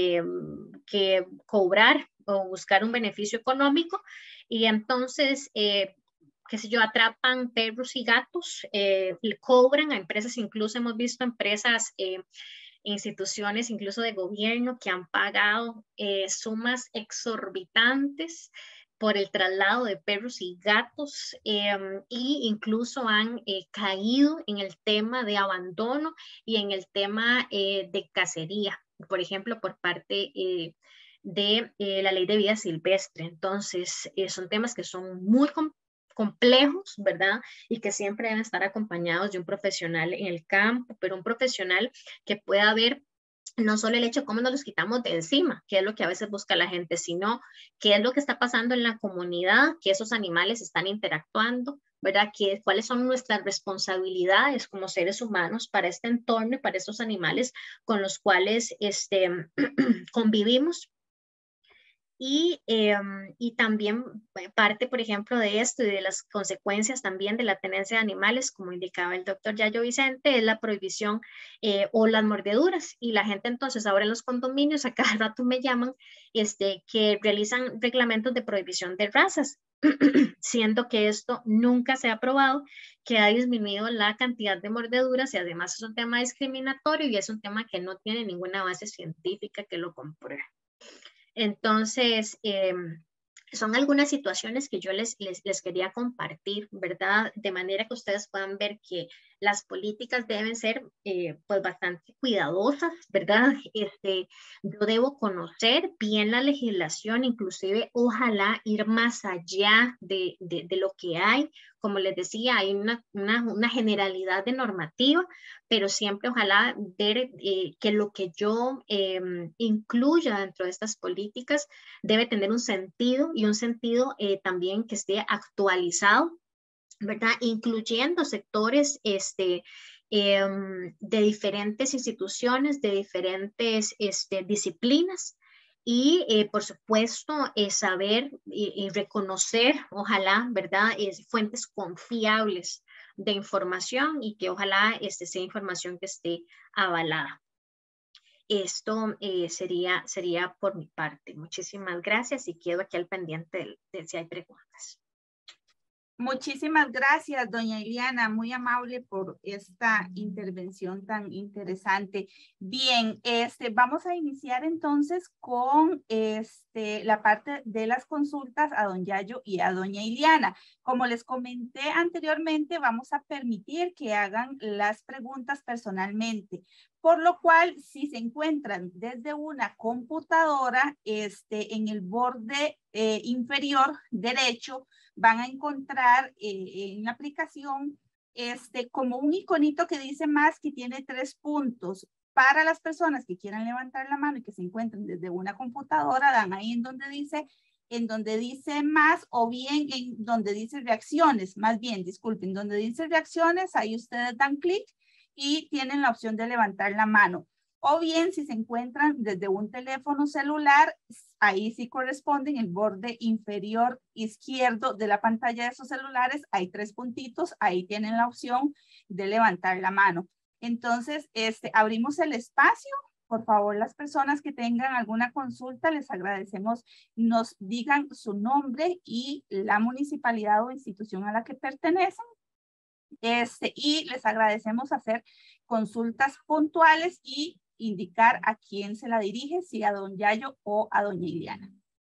que cobrar o buscar un beneficio económico. Y entonces, qué sé yo, atrapan perros y gatos, le cobran a empresas, incluso hemos visto empresas, instituciones incluso de gobierno que han pagado sumas exorbitantes por el traslado de perros y gatos y incluso han caído en el tema de abandono y en el tema de cacería, por ejemplo, por parte de la ley de vida silvestre. Entonces, son temas que son muy complejos, ¿verdad? Y que siempre deben estar acompañados de un profesional en el campo, pero un profesional que pueda ver no solo el hecho de cómo nos los quitamos de encima, que es lo que a veces busca la gente, sino qué es lo que está pasando en la comunidad, que esos animales están interactuando, ¿verdad? ¿Cuáles son nuestras responsabilidades como seres humanos para este entorno y para estos animales con los cuales convivimos? Y también parte, por ejemplo, de esto y de las consecuencias también de la tenencia de animales, como indicaba el doctor Yayo Vicente, es la prohibición o las mordeduras. Y la gente entonces ahora en los condominios a cada rato me llaman que realizan reglamentos de prohibición de razas, siendo que esto nunca se ha probado, que ha disminuido la cantidad de mordeduras y además es un tema discriminatorio y es un tema que no tiene ninguna base científica que lo compruebe. Entonces, son algunas situaciones que yo les quería compartir, ¿verdad? De manera que ustedes puedan ver que las políticas deben ser pues bastante cuidadosas, ¿verdad? Yo debo conocer bien la legislación, inclusive ojalá ir más allá de lo que hay. Como les decía, hay una generalidad de normativa, pero siempre ojalá ver que lo que yo incluya dentro de estas políticas debe tener un sentido y un sentido también que esté actualizado, ¿verdad? Incluyendo sectores de diferentes instituciones, de diferentes disciplinas. Y por supuesto, saber y reconocer, ojalá, ¿verdad? Fuentes confiables de información y que ojalá sea información que esté avalada. Esto sería por mi parte. Muchísimas gracias y quedo aquí al pendiente de si hay preguntas. Muchísimas gracias, doña Iliana, muy amable por esta intervención tan interesante. Bien, vamos a iniciar entonces con la parte de las consultas a don Yayo y a doña Iliana. Como les comenté anteriormente, vamos a permitir que hagan las preguntas personalmente, por lo cual si se encuentran desde una computadora en el borde inferior derecho, van a encontrar en la aplicación como un iconito que dice más, que tiene 3 puntos. Para las personas que quieran levantar la mano y que se encuentren desde una computadora, dan ahí en donde dice en donde dice más o bien en donde dice reacciones, más bien, disculpen, donde dice reacciones, ahí ustedes dan clic y tienen la opción de levantar la mano. O bien, si se encuentran desde un teléfono celular, ahí sí corresponde en el borde inferior izquierdo de la pantalla de sus celulares, hay 3 puntitos, ahí tienen la opción de levantar la mano. Entonces, abrimos el espacio. Por favor, las personas que tengan alguna consulta, les agradecemos nos digan su nombre y la municipalidad o institución a la que pertenecen. Y les agradecemos hacer consultas puntuales y indicar a quién se la dirige, si a don Yayo o a doña Iliana.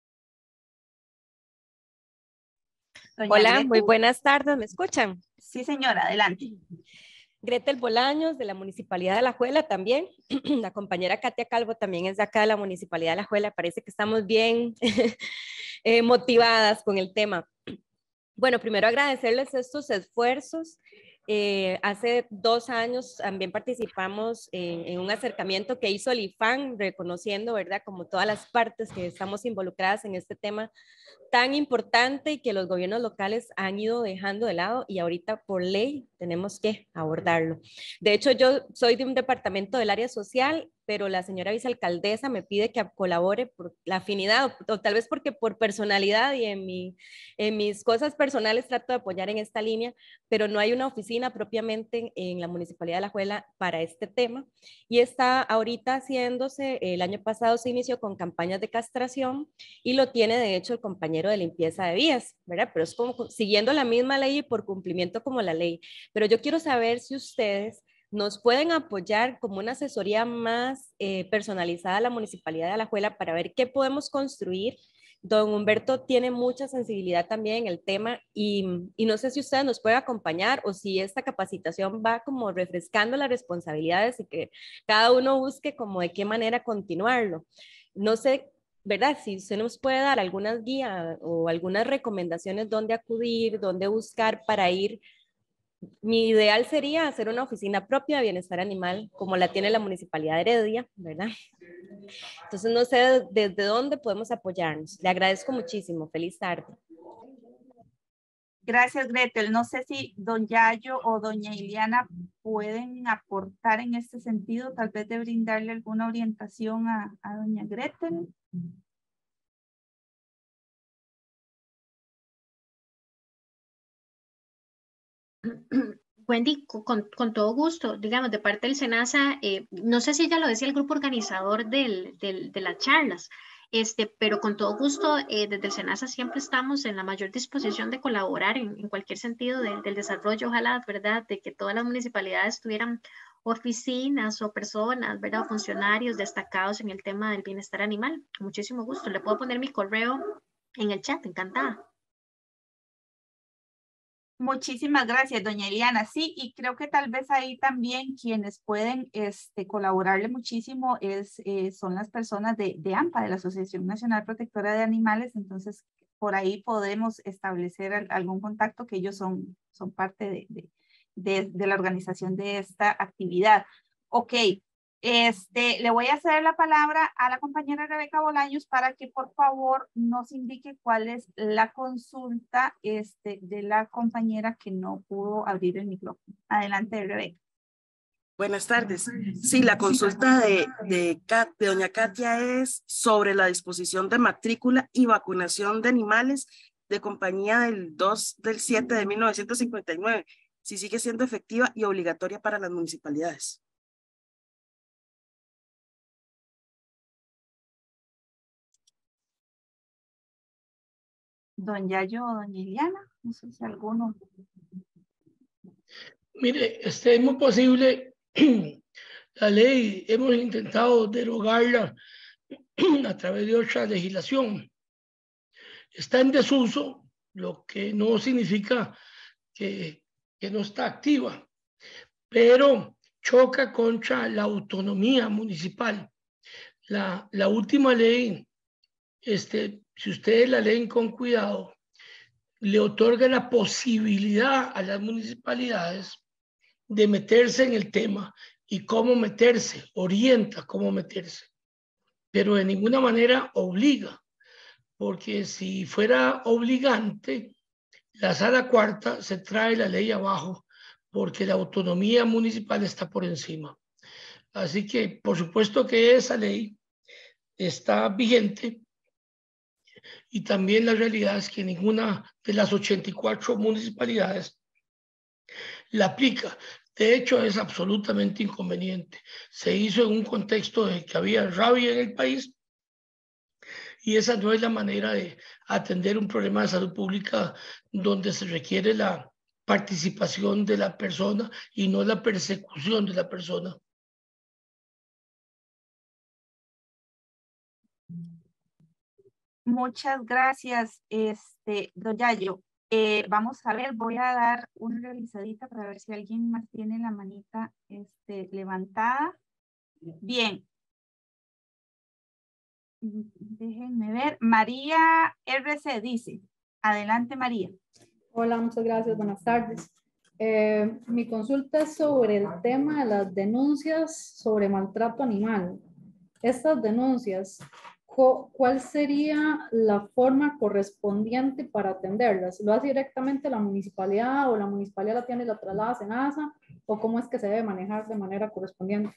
Doña Hola, Gretel. Muy buenas tardes, ¿me escuchan? Sí, señora, adelante. Gretel Bolaños, de la Municipalidad de Alajuela también. La compañera Katia Calvo también es de acá de la Municipalidad de Alajuela. Parece que estamos bien motivadas con el tema. Bueno, primero agradecerles estos esfuerzos. Hace 2 años también participamos en un acercamiento que hizo el IFAN, reconociendo, ¿verdad?, como todas las partes que estamos involucradas en este tema tan importante y que los gobiernos locales han ido dejando de lado y ahorita por ley tenemos que abordarlo. De hecho, yo soy de un departamento del área social, pero la señora vicealcaldesa me pide que colabore por la afinidad o tal vez porque por personalidad y en mis cosas personales trato de apoyar en esta línea, pero no hay una oficina propiamente en la Municipalidad de Alajuela para este tema y está ahorita haciéndose, el año pasado se inició con campañas de castración y lo tiene de hecho el compañero de limpieza de vías, ¿verdad? Pero es como siguiendo la misma ley y por cumplimiento como la ley. Pero yo quiero saber si ustedes nos pueden apoyar como una asesoría más personalizada a la Municipalidad de Alajuela para ver qué podemos construir. Don Humberto tiene mucha sensibilidad también en el tema y no sé si ustedes nos pueden acompañar o si esta capacitación va como refrescando las responsabilidades y que cada uno busque como de qué manera continuarlo. No sé, ¿verdad? Si usted nos puede dar algunas guías o algunas recomendaciones dónde acudir, dónde buscar para ir. Mi ideal sería hacer una oficina propia de bienestar animal, como la tiene la Municipalidad de Heredia, ¿verdad? Entonces, no sé desde dónde podemos apoyarnos. Le agradezco muchísimo. Feliz tarde. Gracias, Gretel. No sé si don Yayo o doña Iliana pueden aportar en este sentido, tal vez de brindarle alguna orientación a doña Gretel. Wendy, con todo gusto, digamos, de parte del SENASA, no sé si ella lo decía el grupo organizador de las charlas, pero con todo gusto, desde el SENASA siempre estamos en la mayor disposición de colaborar en cualquier sentido del desarrollo, ojalá, ¿verdad?, de que todas las municipalidades tuvieran oficinas o personas, ¿verdad?, o funcionarios destacados en el tema del bienestar animal. Con muchísimo gusto, le puedo poner mi correo en el chat, encantada. Muchísimas gracias, doña Eliana. Sí, y creo que tal vez ahí también quienes pueden colaborarle muchísimo son las personas de AMPA, de la Asociación Nacional Protectora de Animales. Entonces, por ahí podemos establecer algún contacto, que ellos son parte de la organización de esta actividad. Ok. Le voy a ceder la palabra a la compañera Rebeca Bolaños para que por favor nos indique cuál es la consulta de la compañera que no pudo abrir el micrófono. Adelante, Rebeca. Buenas tardes. Sí, la consulta de doña Katia es sobre la disposición de matrícula y vacunación de animales de compañía del 2/7 de 1959, si sigue siendo efectiva y obligatoria para las municipalidades. Don Yayo o doña Iliana, no sé si alguno. Mire, es muy posible, la ley hemos intentado derogarla a través de otra legislación. Está en desuso, lo que no significa que no está activa, pero choca contra la autonomía municipal. La última ley, si ustedes la leen con cuidado, le otorga la posibilidad a las municipalidades de meterse en el tema y cómo meterse, orienta cómo meterse, pero de ninguna manera obliga. porque si fuera obligante, la sala cuarta se trae la ley abajo, porque la autonomía municipal está por encima. Así que, por supuesto que esa ley está vigente, y también la realidad es que ninguna de las 84 municipalidades la aplica. De hecho, es absolutamente inconveniente. Se hizo en un contexto de que había rabia en el país, y esa no es la manera de atender un problema de salud pública donde se requiere la participación de la persona y no la persecución de la persona. Muchas gracias, don Yayo. Vamos a ver, voy a dar una revisadita para ver si alguien más tiene la manita levantada. Bien. Déjenme ver. María RC dice. Adelante, María. Hola, muchas gracias. Buenas tardes. Mi consulta es sobre el tema de las denuncias sobre maltrato animal. Estas denuncias, ¿cuál sería la forma correspondiente para atenderlas? ¿Lo hace directamente la municipalidad o la municipalidad la tiene y la traslada a SENASA? ¿O cómo es que se debe manejar de manera correspondiente?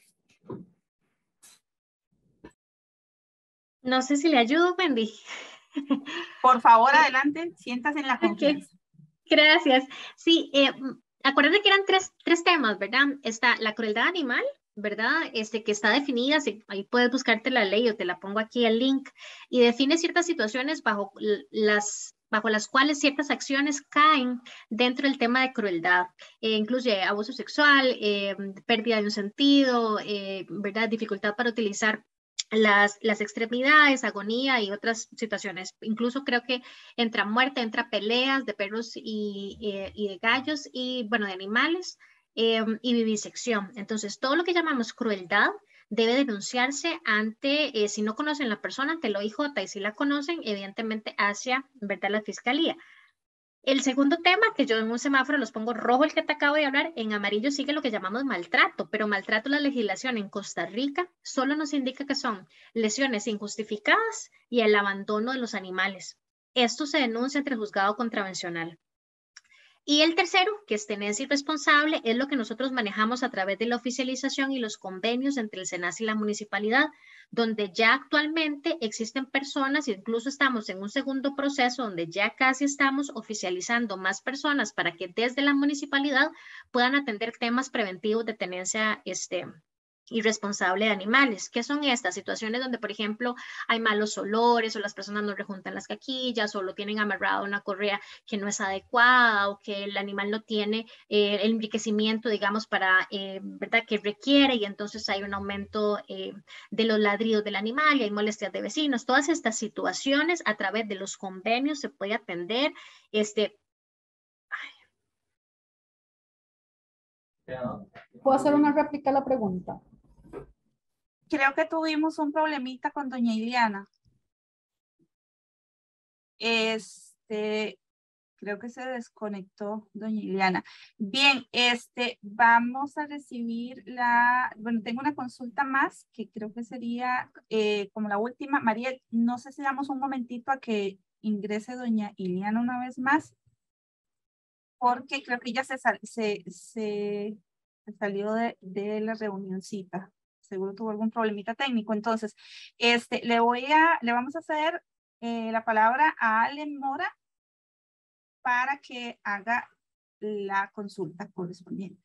No sé si le ayudo, Wendy. Por favor, adelante, siéntase en la confianza. Gracias. Sí, acuérdense que eran tres temas, ¿verdad? Está la crueldad animal, ¿verdad? Que está definida, ahí puedes buscarte la ley o te la pongo aquí el link, y define ciertas situaciones bajo las cuales ciertas acciones caen dentro del tema de crueldad. Incluye abuso sexual, pérdida de un sentido, ¿verdad? Dificultad para utilizar las extremidades, agonía y otras situaciones. Incluso creo que entra muerte, entra peleas de perros y de gallos y, bueno, de animales, y vivisección. Entonces, todo lo que llamamos crueldad debe denunciarse ante, si no conocen la persona, ante el OIJ, y si la conocen, evidentemente hacia, ¿verdad?, la fiscalía. El segundo tema, que yo en un semáforo los pongo rojo, el que te acabo de hablar, en amarillo sigue lo que llamamos maltrato, pero maltrato, la legislación en Costa Rica solo nos indica que son lesiones injustificadas y el abandono de los animales. Esto se denuncia ante el juzgado contravencional. Y el tercero, que es tenencia irresponsable, es lo que nosotros manejamos a través de la oficialización y los convenios entre el SENASA y la municipalidad, donde ya actualmente existen personas, incluso estamos en un segundo proceso donde ya casi estamos oficializando más personas para que desde la municipalidad puedan atender temas preventivos de tenencia irresponsable de animales. ¿Qué son estas situaciones donde, por ejemplo, hay malos olores o las personas no rejuntan las caquillas o lo tienen amarrado a una correa que no es adecuada o que el animal no tiene el enriquecimiento, digamos, para, ¿verdad?, que requiere, y entonces hay un aumento de los ladridos del animal y hay molestias de vecinos? Todas estas situaciones a través de los convenios se puede atender. ¿Puedo hacer una réplica a la pregunta? Creo que tuvimos un problemita con doña Iliana. Creo que se desconectó doña Iliana. Bien, vamos a recibir bueno, tengo una consulta más que creo que sería como la última. María, no sé si damos un momentito a que ingrese doña Iliana una vez más, porque creo que ya se salió de la reunioncita. Seguro tuvo algún problemita técnico. Entonces, le vamos a ceder la palabra a Ale Mora para que haga la consulta correspondiente.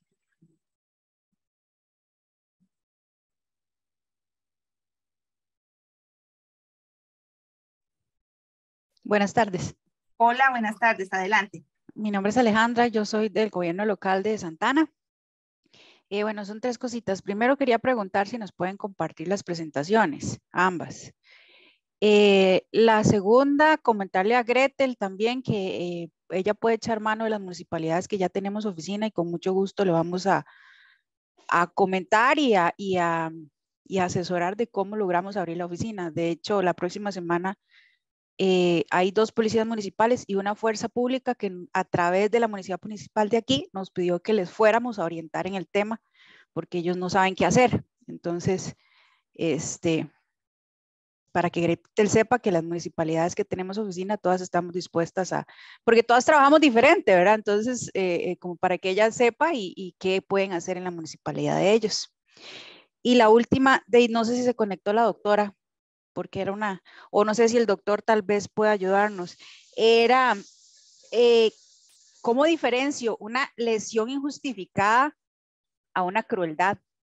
Buenas tardes. Hola, buenas tardes. Adelante. Mi nombre es Alejandra, yo soy del gobierno local de Santana. Bueno, son tres cositas. Primero quería preguntar si nos pueden compartir las presentaciones, ambas. La segunda, comentarle a Gretel también que ella puede echar mano de las municipalidades que ya tenemos oficina, y con mucho gusto le vamos a comentar y a asesorar de cómo logramos abrir la oficina. De hecho, la próxima semana hay 2 policías municipales y una fuerza pública que a través de la municipalidad municipal de aquí nos pidió que les fuéramos a orientar en el tema porque ellos no saben qué hacer. Entonces, para que Gretel sepa que las municipalidades que tenemos oficina, todas estamos dispuestas a, porque todas trabajamos diferente, ¿verdad? Entonces, como para que ella sepa y qué pueden hacer en la municipalidad de ellos. Y la última, no sé si se conectó la doctora, porque era una, o no sé si el doctor tal vez pueda ayudarnos, era, ¿cómo diferencio una lesión injustificada a una crueldad?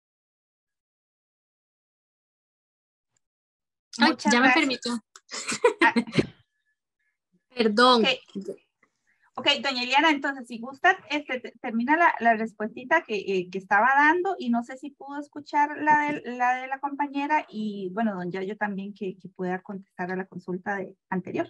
Ay, ya me permitió. Perdón. Ok, doña Eliana, entonces si gusta, termina la respuestita que estaba dando y no sé si pudo escuchar la de la compañera y bueno, don Yayo también que pueda contestar a la consulta anterior.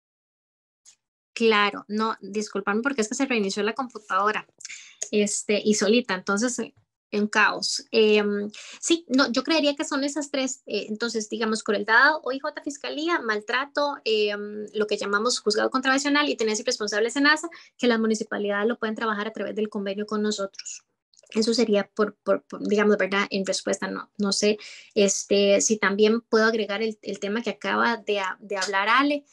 Claro, no, discúlpame porque es que se reinició la computadora y solita, entonces en caos. Sí, no, yo creería que son esas tres, entonces digamos crueldad, OIJ Fiscalía, maltrato, lo que llamamos juzgado contravencional y tenencia irresponsable SENASA, que las municipalidades lo pueden trabajar a través del convenio con nosotros. Eso sería por digamos, ¿verdad? En respuesta, no sé, si también puedo agregar el tema que acaba de hablar Ale.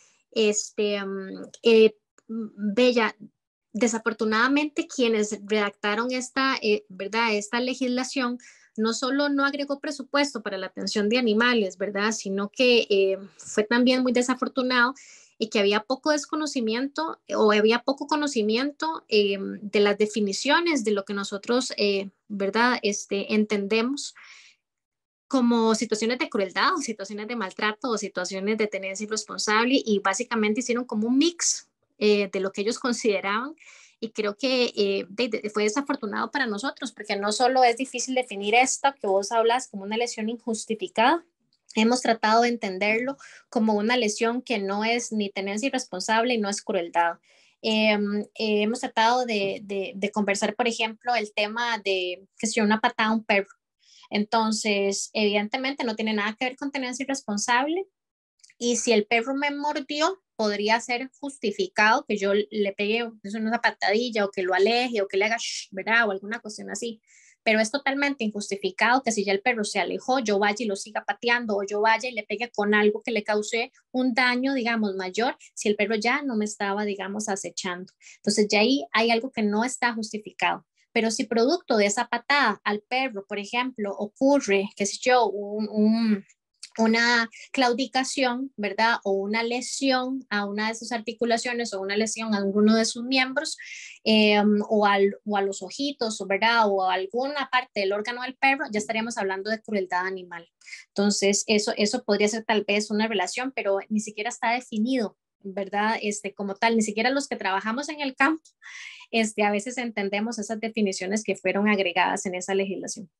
Bella, desafortunadamente quienes redactaron ¿verdad? Esta legislación no solo no agregó presupuesto para la atención de animales, ¿verdad? Sino que fue también muy desafortunado y que había poco desconocimiento o había poco conocimiento de las definiciones de lo que nosotros, ¿verdad? Entendemos como situaciones de crueldad o situaciones de maltrato o situaciones de tenencia irresponsable y básicamente hicieron como un mix de lo que ellos consideraban y creo que fue desafortunado para nosotros porque no solo es difícil definir esto que vos hablas como una lesión injustificada, hemos tratado de entenderlo como una lesión que no es ni tenencia irresponsable y no es crueldad. Hemos tratado de conversar, por ejemplo, el tema de que si una patada a un perro. Entonces, evidentemente no tiene nada que ver con tenencia irresponsable y si el perro me mordió, podría ser justificado que yo le pegue una patadilla o que lo aleje o que le haga shh, ¿verdad? O alguna cuestión así. Pero es totalmente injustificado que si ya el perro se alejó, yo vaya y lo siga pateando o yo vaya y le pegue con algo que le cause un daño, digamos, mayor, si el perro ya no me estaba, digamos, acechando. Entonces, ya ahí hay algo que no está justificado. Pero si producto de esa patada al perro, por ejemplo, ocurre, qué sé yo, una claudicación, ¿verdad? O una lesión a una de sus articulaciones o una lesión a alguno de sus miembros o a los ojitos, ¿verdad? O a alguna parte del órgano del perro, ya estaríamos hablando de crueldad animal. Entonces, eso podría ser tal vez una relación, pero ni siquiera está definido, ¿verdad? Como tal, ni siquiera los que trabajamos en el campo, a veces entendemos esas definiciones que fueron agregadas en esa legislación.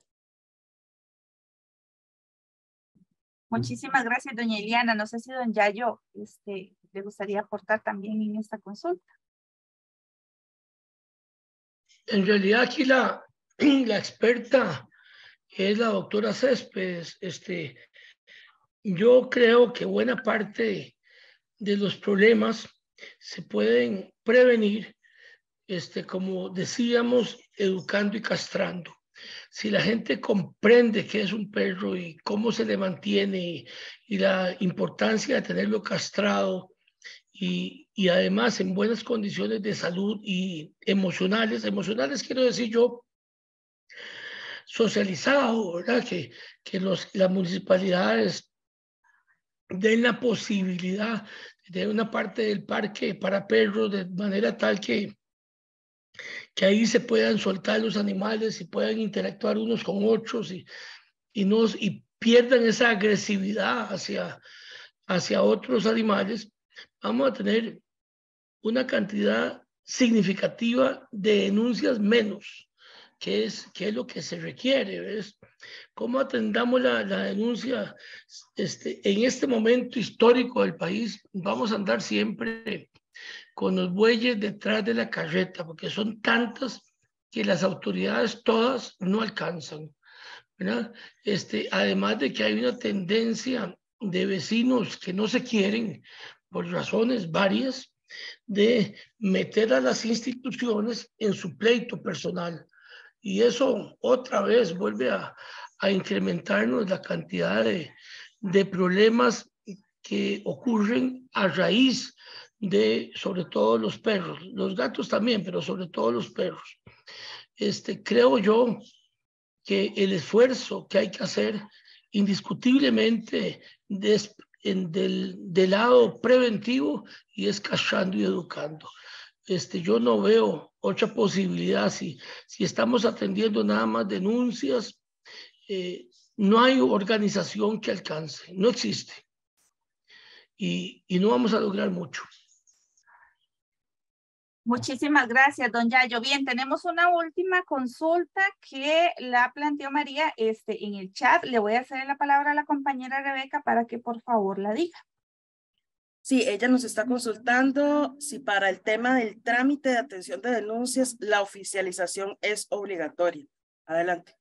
Muchísimas gracias, doña Eliana. No sé si don Yayo le gustaría aportar también en esta consulta. En realidad aquí la experta es la doctora Céspedes. Yo creo que buena parte de los problemas se pueden prevenir, como decíamos, educando y castrando. Si la gente comprende qué es un perro y cómo se le mantiene y la importancia de tenerlo castrado y además en buenas condiciones de salud y emocionales quiero decir yo, socializado, ¿verdad? Que las municipalidades den la posibilidad de una parte del parque para perros de manera tal que ahí se puedan soltar los animales y puedan interactuar unos con otros y pierdan esa agresividad hacia otros animales, vamos a tener una cantidad significativa de denuncias menos, que es lo que se requiere, ¿ves? ¿Cómo atendamos la denuncia? En este momento histórico del país, vamos a andar siempre con los bueyes detrás de la carreta, porque son tantas que las autoridades todas no alcanzan, ¿verdad? Además de que hay una tendencia de vecinos que no se quieren, por razones varias, de meter a las instituciones en su pleito personal. Y eso otra vez vuelve a incrementarnos la cantidad de de problemas que ocurren a raíz de, sobre todo, los perros, los gatos también, pero sobre todo los perros. Creo yo que el esfuerzo que hay que hacer indiscutiblemente del lado preventivo y es castrando y educando. Yo no veo otra posibilidad. Si estamos atendiendo nada más denuncias, no hay organización que alcance, no existe. Y no vamos a lograr mucho. Muchísimas gracias, don Yayo. Bien, tenemos una última consulta que la planteó María en el chat. Le voy a hacer la palabra a la compañera Rebeca para que por favor la diga. Sí, ella nos está consultando si para el tema del trámite de atención de denuncias la oficialización es obligatoria. Adelante.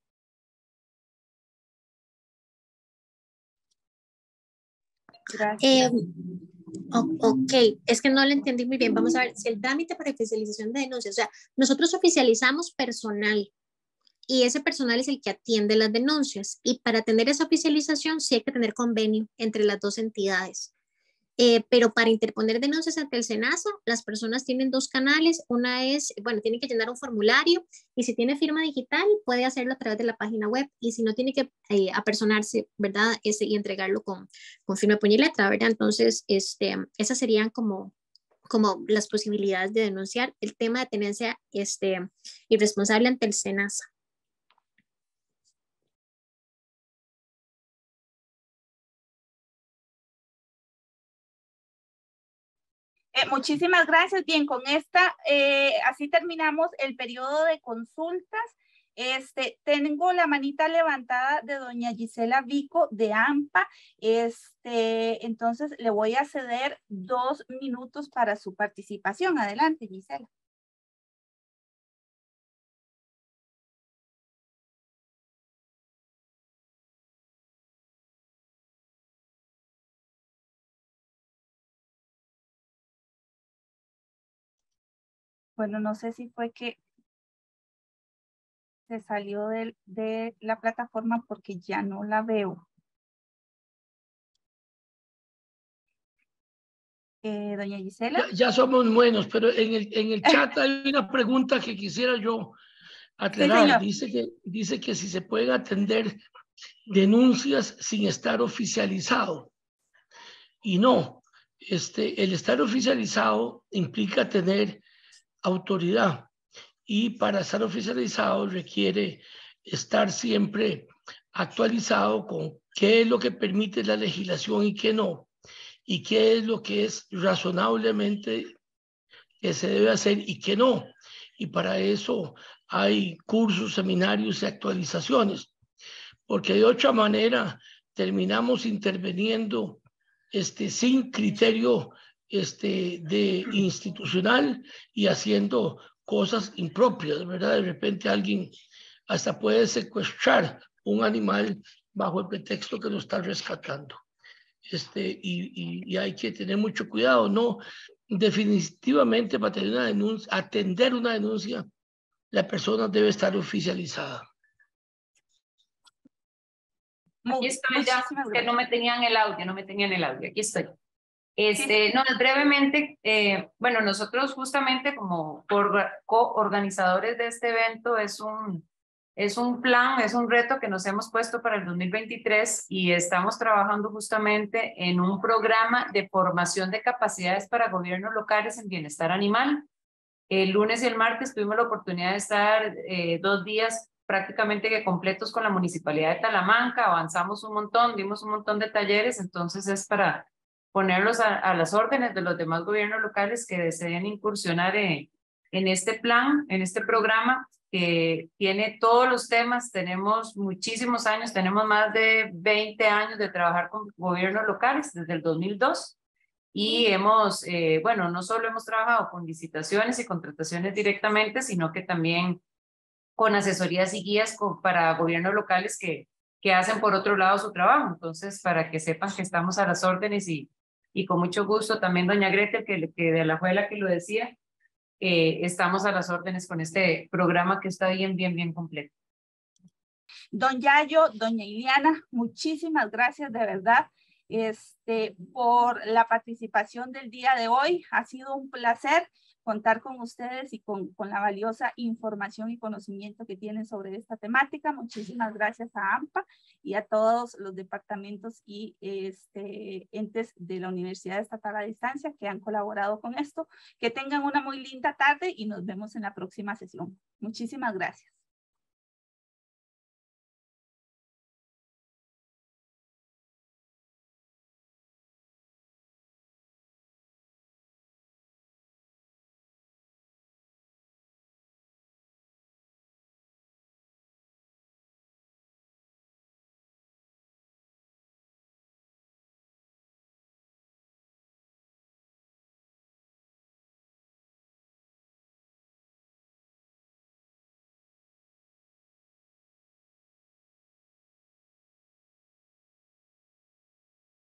Gracias. Ok, es que no lo entendí muy bien. Vamos a ver, si el trámite para oficialización de denuncias, o sea, nosotros oficializamos personal y ese personal es el que atiende las denuncias, y para tener esa oficialización sí hay que tener convenio entre las dos entidades. Pero para interponer denuncias ante el SENASA, las personas tienen dos canales. Una es, bueno, tienen que llenar un formulario, y si tiene firma digital puede hacerlo a través de la página web, y si no, tiene que apersonarse, ¿verdad? Y entregarlo con firma, puño y letra, ¿verdad? Entonces, esas serían como las posibilidades de denunciar el tema de tenencia irresponsable ante el SENASA. Muchísimas gracias. Bien, con esta, así terminamos el periodo de consultas. Tengo la manita levantada de doña Gisela Vico de AMPA. Entonces le voy a ceder 2 minutos para su participación. Adelante, Gisela. Bueno, no sé si fue que se salió de la plataforma porque ya no la veo. Doña Gisela. Ya somos buenos, pero en el chat hay una pregunta que quisiera yo aclarar. Sí, dice que si se pueden atender denuncias sin estar oficializado. Y no, el estar oficializado implica tener autoridad, y para estar oficializado requiere estar siempre actualizado con qué es lo que permite la legislación y qué no, y qué es lo que es razonablemente que se debe hacer y qué no. Y para eso hay cursos, seminarios y actualizaciones, porque de otra manera terminamos interviniendo sin criterio de institucional y haciendo cosas impropias, ¿verdad? De repente alguien hasta puede secuestrar un animal bajo el pretexto que lo está rescatando. Y hay que tener mucho cuidado, ¿no? Definitivamente para tener una denuncia, atender una denuncia, la persona debe estar oficializada. Aquí estoy ya, que no me tenían el audio, aquí estoy. No, brevemente, bueno, nosotros justamente como coorganizadores de este evento es un plan, es un reto que nos hemos puesto para el 2023, y estamos trabajando justamente en un programa de formación de capacidades para gobiernos locales en bienestar animal. El lunes y el martes tuvimos la oportunidad de estar 2 días prácticamente que completos con la Municipalidad de Talamanca, avanzamos un montón, dimos un montón de talleres, entonces es para ponerlos a las órdenes de los demás gobiernos locales que deseen incursionar en este plan, en este programa, que tiene todos los temas. Tenemos muchísimos años, tenemos más de 20 años de trabajar con gobiernos locales desde el 2002, y hemos, bueno, no solo hemos trabajado con licitaciones y contrataciones directamente, sino que también con asesorías y guías para gobiernos locales que hacen por otro lado su trabajo. Entonces, para que sepan que estamos a las órdenes, y con mucho gusto también doña Gretel, que de la Juela que lo decía, estamos a las órdenes con este programa que está bien completo. Don Yayo, doña Iliana, muchísimas gracias de verdad por la participación del día de hoy. Ha sido un placer contar con ustedes y con la valiosa información y conocimiento que tienen sobre esta temática. Muchísimas gracias a AMPA y a todos los departamentos y entes de la Universidad Estatal a Distancia que han colaborado con esto. Que tengan una muy linda tarde y nos vemos en la próxima sesión. Muchísimas gracias.